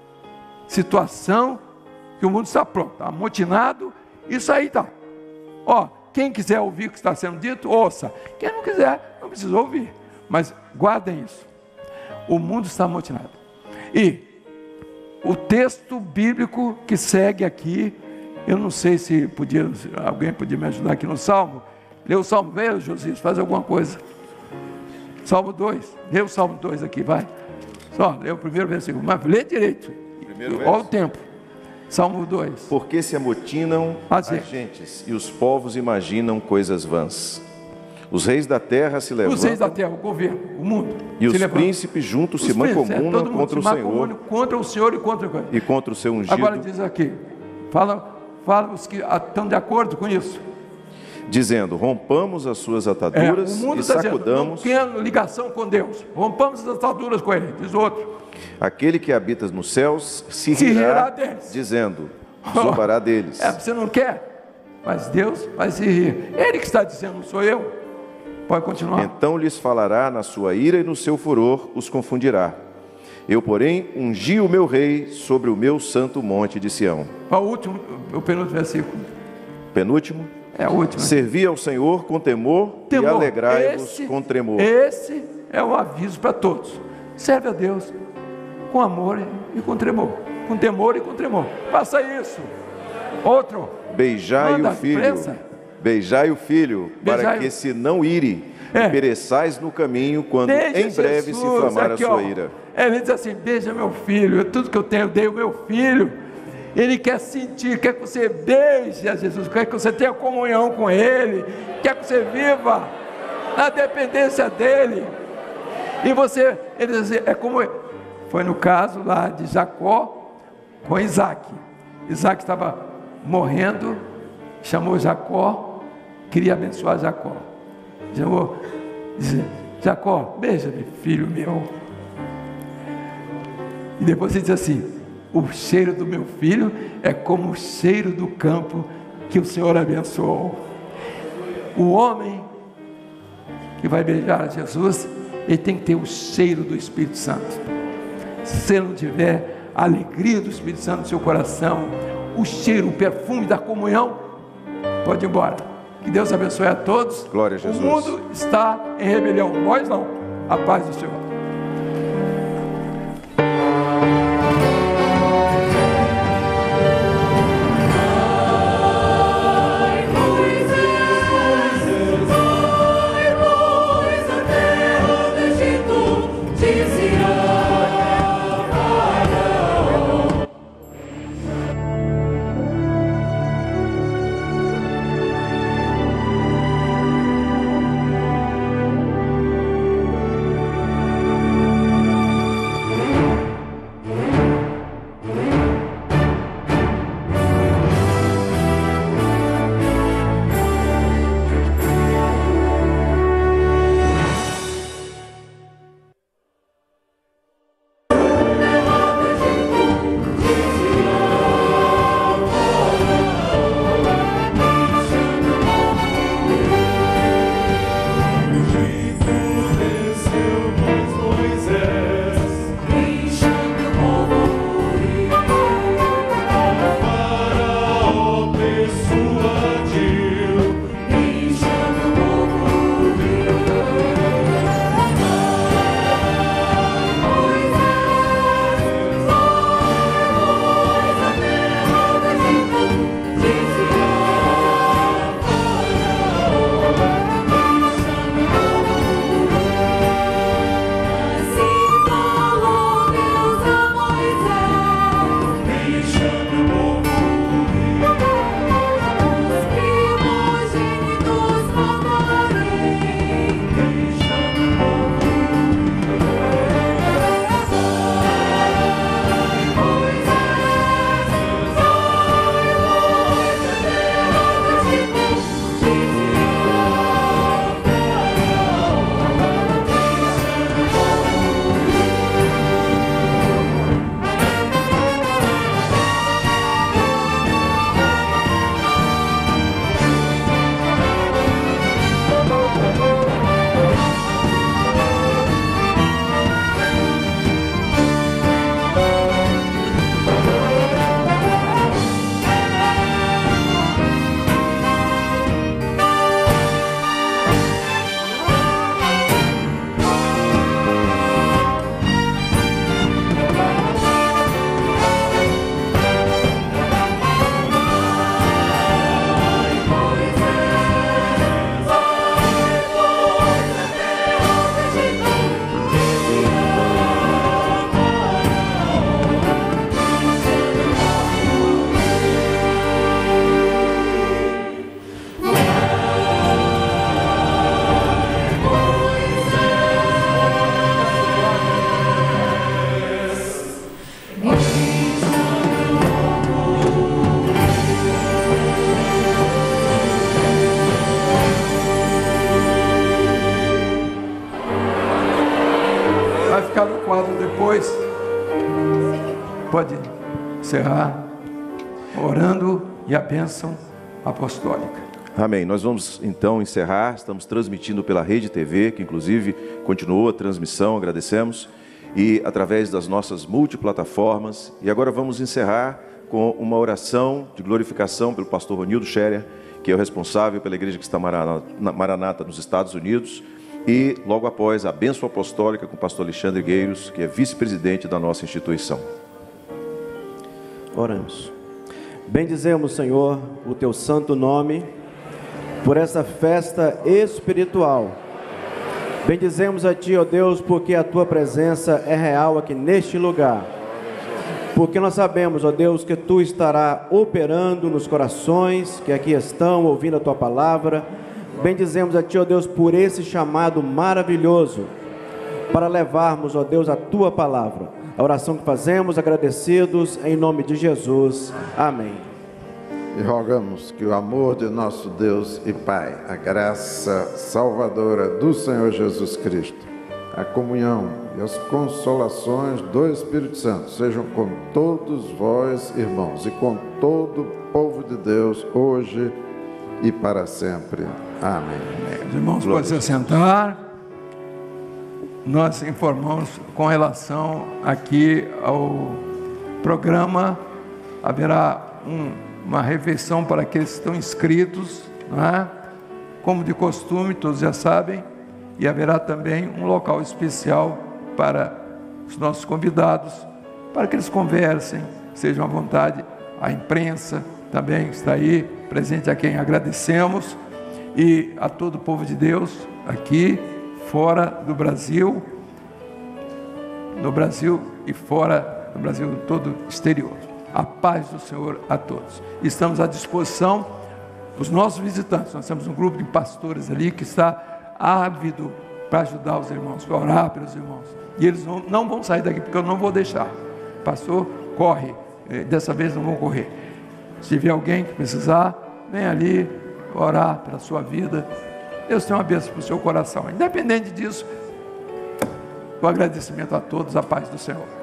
situação que o mundo está pronto, amotinado, isso aí está. Quem quiser ouvir o que está sendo dito, ouça. Quem não quiser, não precisa ouvir. Mas guardem isso. O mundo está amotinado. E o texto bíblico que segue aqui, eu não sei se alguém podia me ajudar aqui no Salmo. Lê o Salmo, veio, Josias, faz alguma coisa. Salmo 2, lê o Salmo 2 aqui, vai. Só, lê o primeiro versículo, mas lê direito. Olha o tempo. Salmo 2. Porque se amotinam as gentes, e os povos imaginam coisas vãs. Os reis da terra se levantam. Os reis da terra, o governo, o mundo. E os príncipes juntos se mancomunam contra o Senhor. Contra o Senhor e contra o seu ungido. Agora diz aqui, fala os que estão de acordo com isso. Dizendo, rompamos as suas ataduras e sacudamos. Dizendo, não tem ligação com Deus. Rompamos as ataduras com Ele, diz outro. Aquele que habita nos céus se rirá deles, dizendo, zombará deles. Você não quer, mas Deus vai se rir. Ele que está dizendo, não sou eu. Pode continuar. Então lhes falará na sua ira e no seu furor os confundirá. Eu, porém, ungi o meu rei sobre o meu santo monte de Sião. O penúltimo versículo. Penúltimo? É o último. Servi ao Senhor com temor. E alegrai-vos com tremor. Esse é o aviso para todos. Serve a Deus com amor e com tremor. Com temor e com tremor. Faça isso. Outro. Beijai o filho. Beijai o filho, para que se não ire, e pereçais no caminho, quando em breve se inflamar a sua ira. Ele diz assim, beija meu filho, tudo que eu tenho, eu dei o meu filho. Ele quer sentir, quer que você beije a Jesus, quer que você tenha comunhão com Ele, quer que você viva na dependência dEle. E ele diz assim, é como foi no caso lá de Jacó com Isaac. Isaac estava morrendo, chamou Jacó, queria abençoar Jacó. Disse, Jacó, beija-me, filho meu. E depois ele diz assim, o cheiro do meu filho é como o cheiro do campo que o Senhor abençoou. O homem que vai beijar Jesus, ele tem que ter o cheiro do Espírito Santo. Se ele não tiver a alegria do Espírito Santo no seu coração, o cheiro, o perfume da comunhão, pode ir embora. Que Deus abençoe a todos. Glória a Jesus. O mundo está em rebelião, nós não. A paz do Senhor. pode encerrar orando e a bênção apostólica. Amém. Nós vamos então encerrar. Estamos transmitindo pela Rede TV, que inclusive continuou a transmissão, agradecemos, e através das nossas multiplataformas. E agora vamos encerrar com uma oração de glorificação pelo pastor Ronildo Scherer, que é o responsável pela Igreja Cristã Maranata nos Estados Unidos, e logo após a bênção apostólica com o pastor Alexandre Gueiros, que é vice-presidente da nossa instituição. Oramos. Bendizemos, Senhor, o teu santo nome por essa festa espiritual. Bendizemos a ti, ó Deus, porque a tua presença é real aqui neste lugar. Porque nós sabemos, ó Deus, que tu estará operando nos corações que aqui estão ouvindo a tua palavra. Bendizemos a ti, ó Deus, por esse chamado maravilhoso para levarmos, ó Deus, a tua palavra. A oração que fazemos, agradecidos, em nome de Jesus. Amém. E rogamos que o amor de nosso Deus e Pai, a graça salvadora do Senhor Jesus Cristo, a comunhão e as consolações do Espírito Santo sejam com todos vós, irmãos, e com todo o povo de Deus, hoje e para sempre. Amém. Os irmãos podem se assentar. Nós informamos com relação aqui ao programa, haverá uma refeição para aqueles que estão inscritos, não é? Como de costume, todos já sabem, e haverá também um local especial para os nossos convidados, para que eles conversem, sejam à vontade. A imprensa também está aí, presente, a quem agradecemos, e a todo o povo de Deus, aqui, fora do Brasil, no Brasil e fora do Brasil, todo exterior. A paz do Senhor a todos. Estamos à disposição dos nossos visitantes. Nós temos um grupo de pastores ali que está ávido para ajudar os irmãos, para orar pelos irmãos. E eles não vão sair daqui, porque eu não vou deixar. Pastor, corre. Dessa vez não vão correr. Se tiver alguém que precisar, vem ali orar pela sua vida. Deus tem uma bênção para o seu coração. Independente disso, o agradecimento a todos, a paz do Senhor.